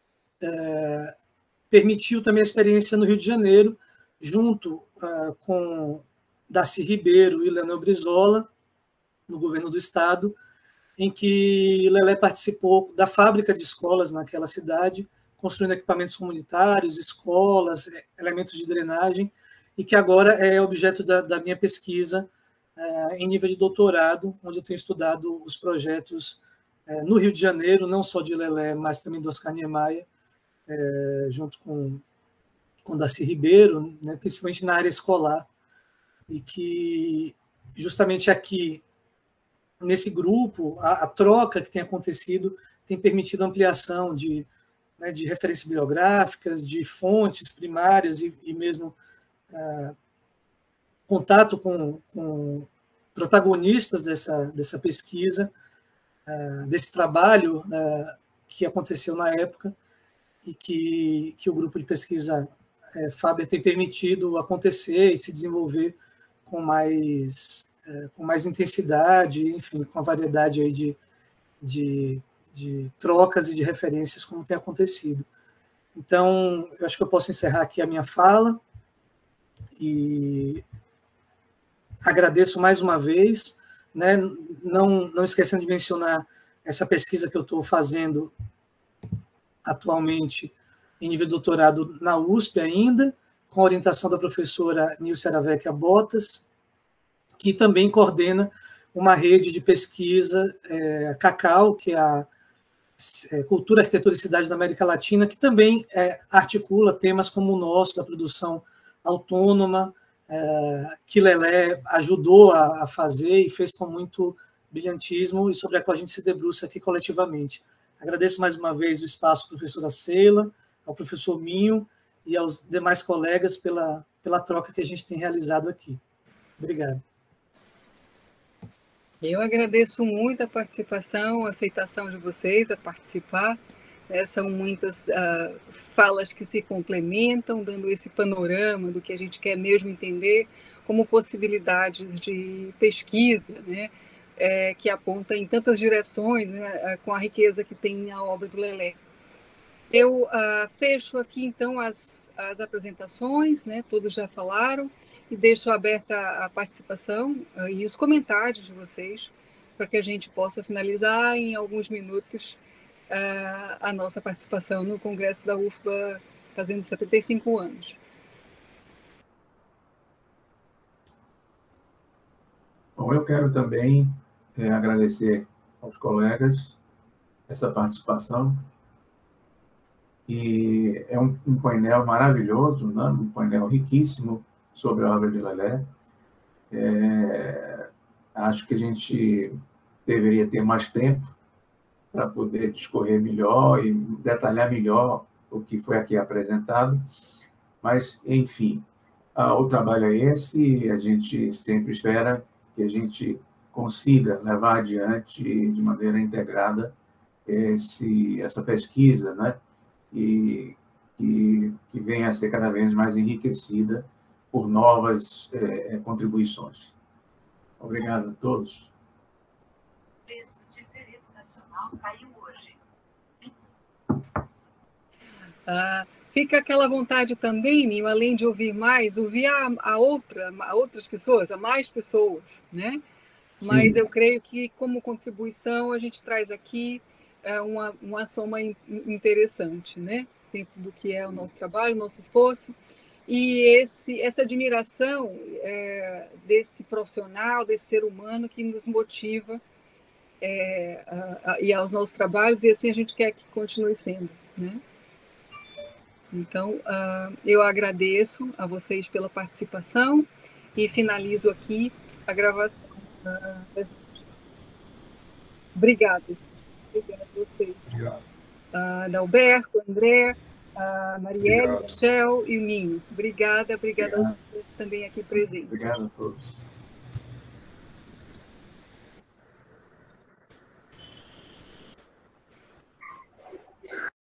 é, permitiu também a experiência no Rio de Janeiro, junto é, com Darcy Ribeiro e Leonel Brizola, no governo do Estado, em que Lelé participou da fábrica de escolas naquela cidade, construindo equipamentos comunitários, escolas, elementos de drenagem, e que agora é objeto da, da minha pesquisa em nível de doutorado, onde eu tenho estudado os projetos no Rio de Janeiro, não só de Lelé, mas também do Oscar Niemeyer, junto com, com Darcy Ribeiro, né, principalmente na área escolar, e que justamente aqui, nesse grupo, a, a troca que tem acontecido tem permitido ampliação de, né, de referências bibliográficas, de fontes primárias e, e mesmo ah, contato com, com protagonistas dessa, dessa pesquisa, uh, desse trabalho uh, que aconteceu na época e que, que o grupo de pesquisa uh, Faber tem permitido acontecer e se desenvolver com mais, uh, com mais intensidade, enfim, com a variedade aí de, de, de trocas e de referências como tem acontecido. Então, eu acho que eu posso encerrar aqui a minha fala e agradeço mais uma vez, né, não, não esquecendo de mencionar essa pesquisa que eu estou fazendo atualmente em nível de doutorado na U S P ainda, com a orientação da professora Nilce Aravecchia Botas, que também coordena uma rede de pesquisa, é, Cacau, que é a é, Cultura, Arquitetura e Cidade da América Latina, que também é, articula temas como o nosso, da produção autônoma, é, que Lelé ajudou a, a fazer e fez com muito brilhantismo e sobre a qual a gente se debruça aqui coletivamente. Agradeço mais uma vez o espaço à professora Seila, ao professor Minho e aos demais colegas pela, pela troca que a gente tem realizado aqui. Obrigado. Eu agradeço muito a participação, a aceitação de vocês a participar. É, são muitas uh, falas que se complementam, dando esse panorama do que a gente quer mesmo entender como possibilidades de pesquisa, né, é, que aponta em tantas direções, né, com a riqueza que tem a obra do Lelé. Eu uh, fecho aqui, então, as, as apresentações, né? Todos já falaram, e deixo aberta a participação uh, e os comentários de vocês, para que a gente possa finalizar em alguns minutos uh, a nossa participação no Congresso da U F B A, fazendo setenta e cinco anos. Bom, eu quero também é, agradecer aos colegas essa participação. E é um, um painel maravilhoso, né? Um painel riquíssimo sobre a obra de Lelé. É, acho que a gente deveria ter mais tempo para poder discorrer melhor e detalhar melhor o que foi aqui apresentado. Mas, enfim, ah, o trabalho é esse e a gente sempre espera que a gente consiga levar adiante de maneira integrada esse, essa pesquisa, né? E que, que venha a ser cada vez mais enriquecida por novas é, contribuições. Obrigado a todos. O preço de Distrito Nacional caiu hoje. Ah, fica aquela vontade também, Nil, além de ouvir mais, ouvir a, a, outra, a outras pessoas, a mais pessoas, né? Mas Sim. Eu creio que, como contribuição, a gente traz aqui é, uma, uma soma interessante, né? Dentro do que é o nosso trabalho, o nosso esforço. E esse, essa admiração é, desse profissional, desse ser humano que nos motiva é, a, a, e aos nossos trabalhos, e assim a gente quer que continue sendo, né? Então, uh, eu agradeço a vocês pela participação e finalizo aqui a gravação. Uh, Obrigado. Obrigado a vocês. Obrigado. Uh, Adalberto, André, uh, Marielle, Michel e o Ninho. Obrigada, obrigada aos estudantes também aqui presentes. Obrigado a todos.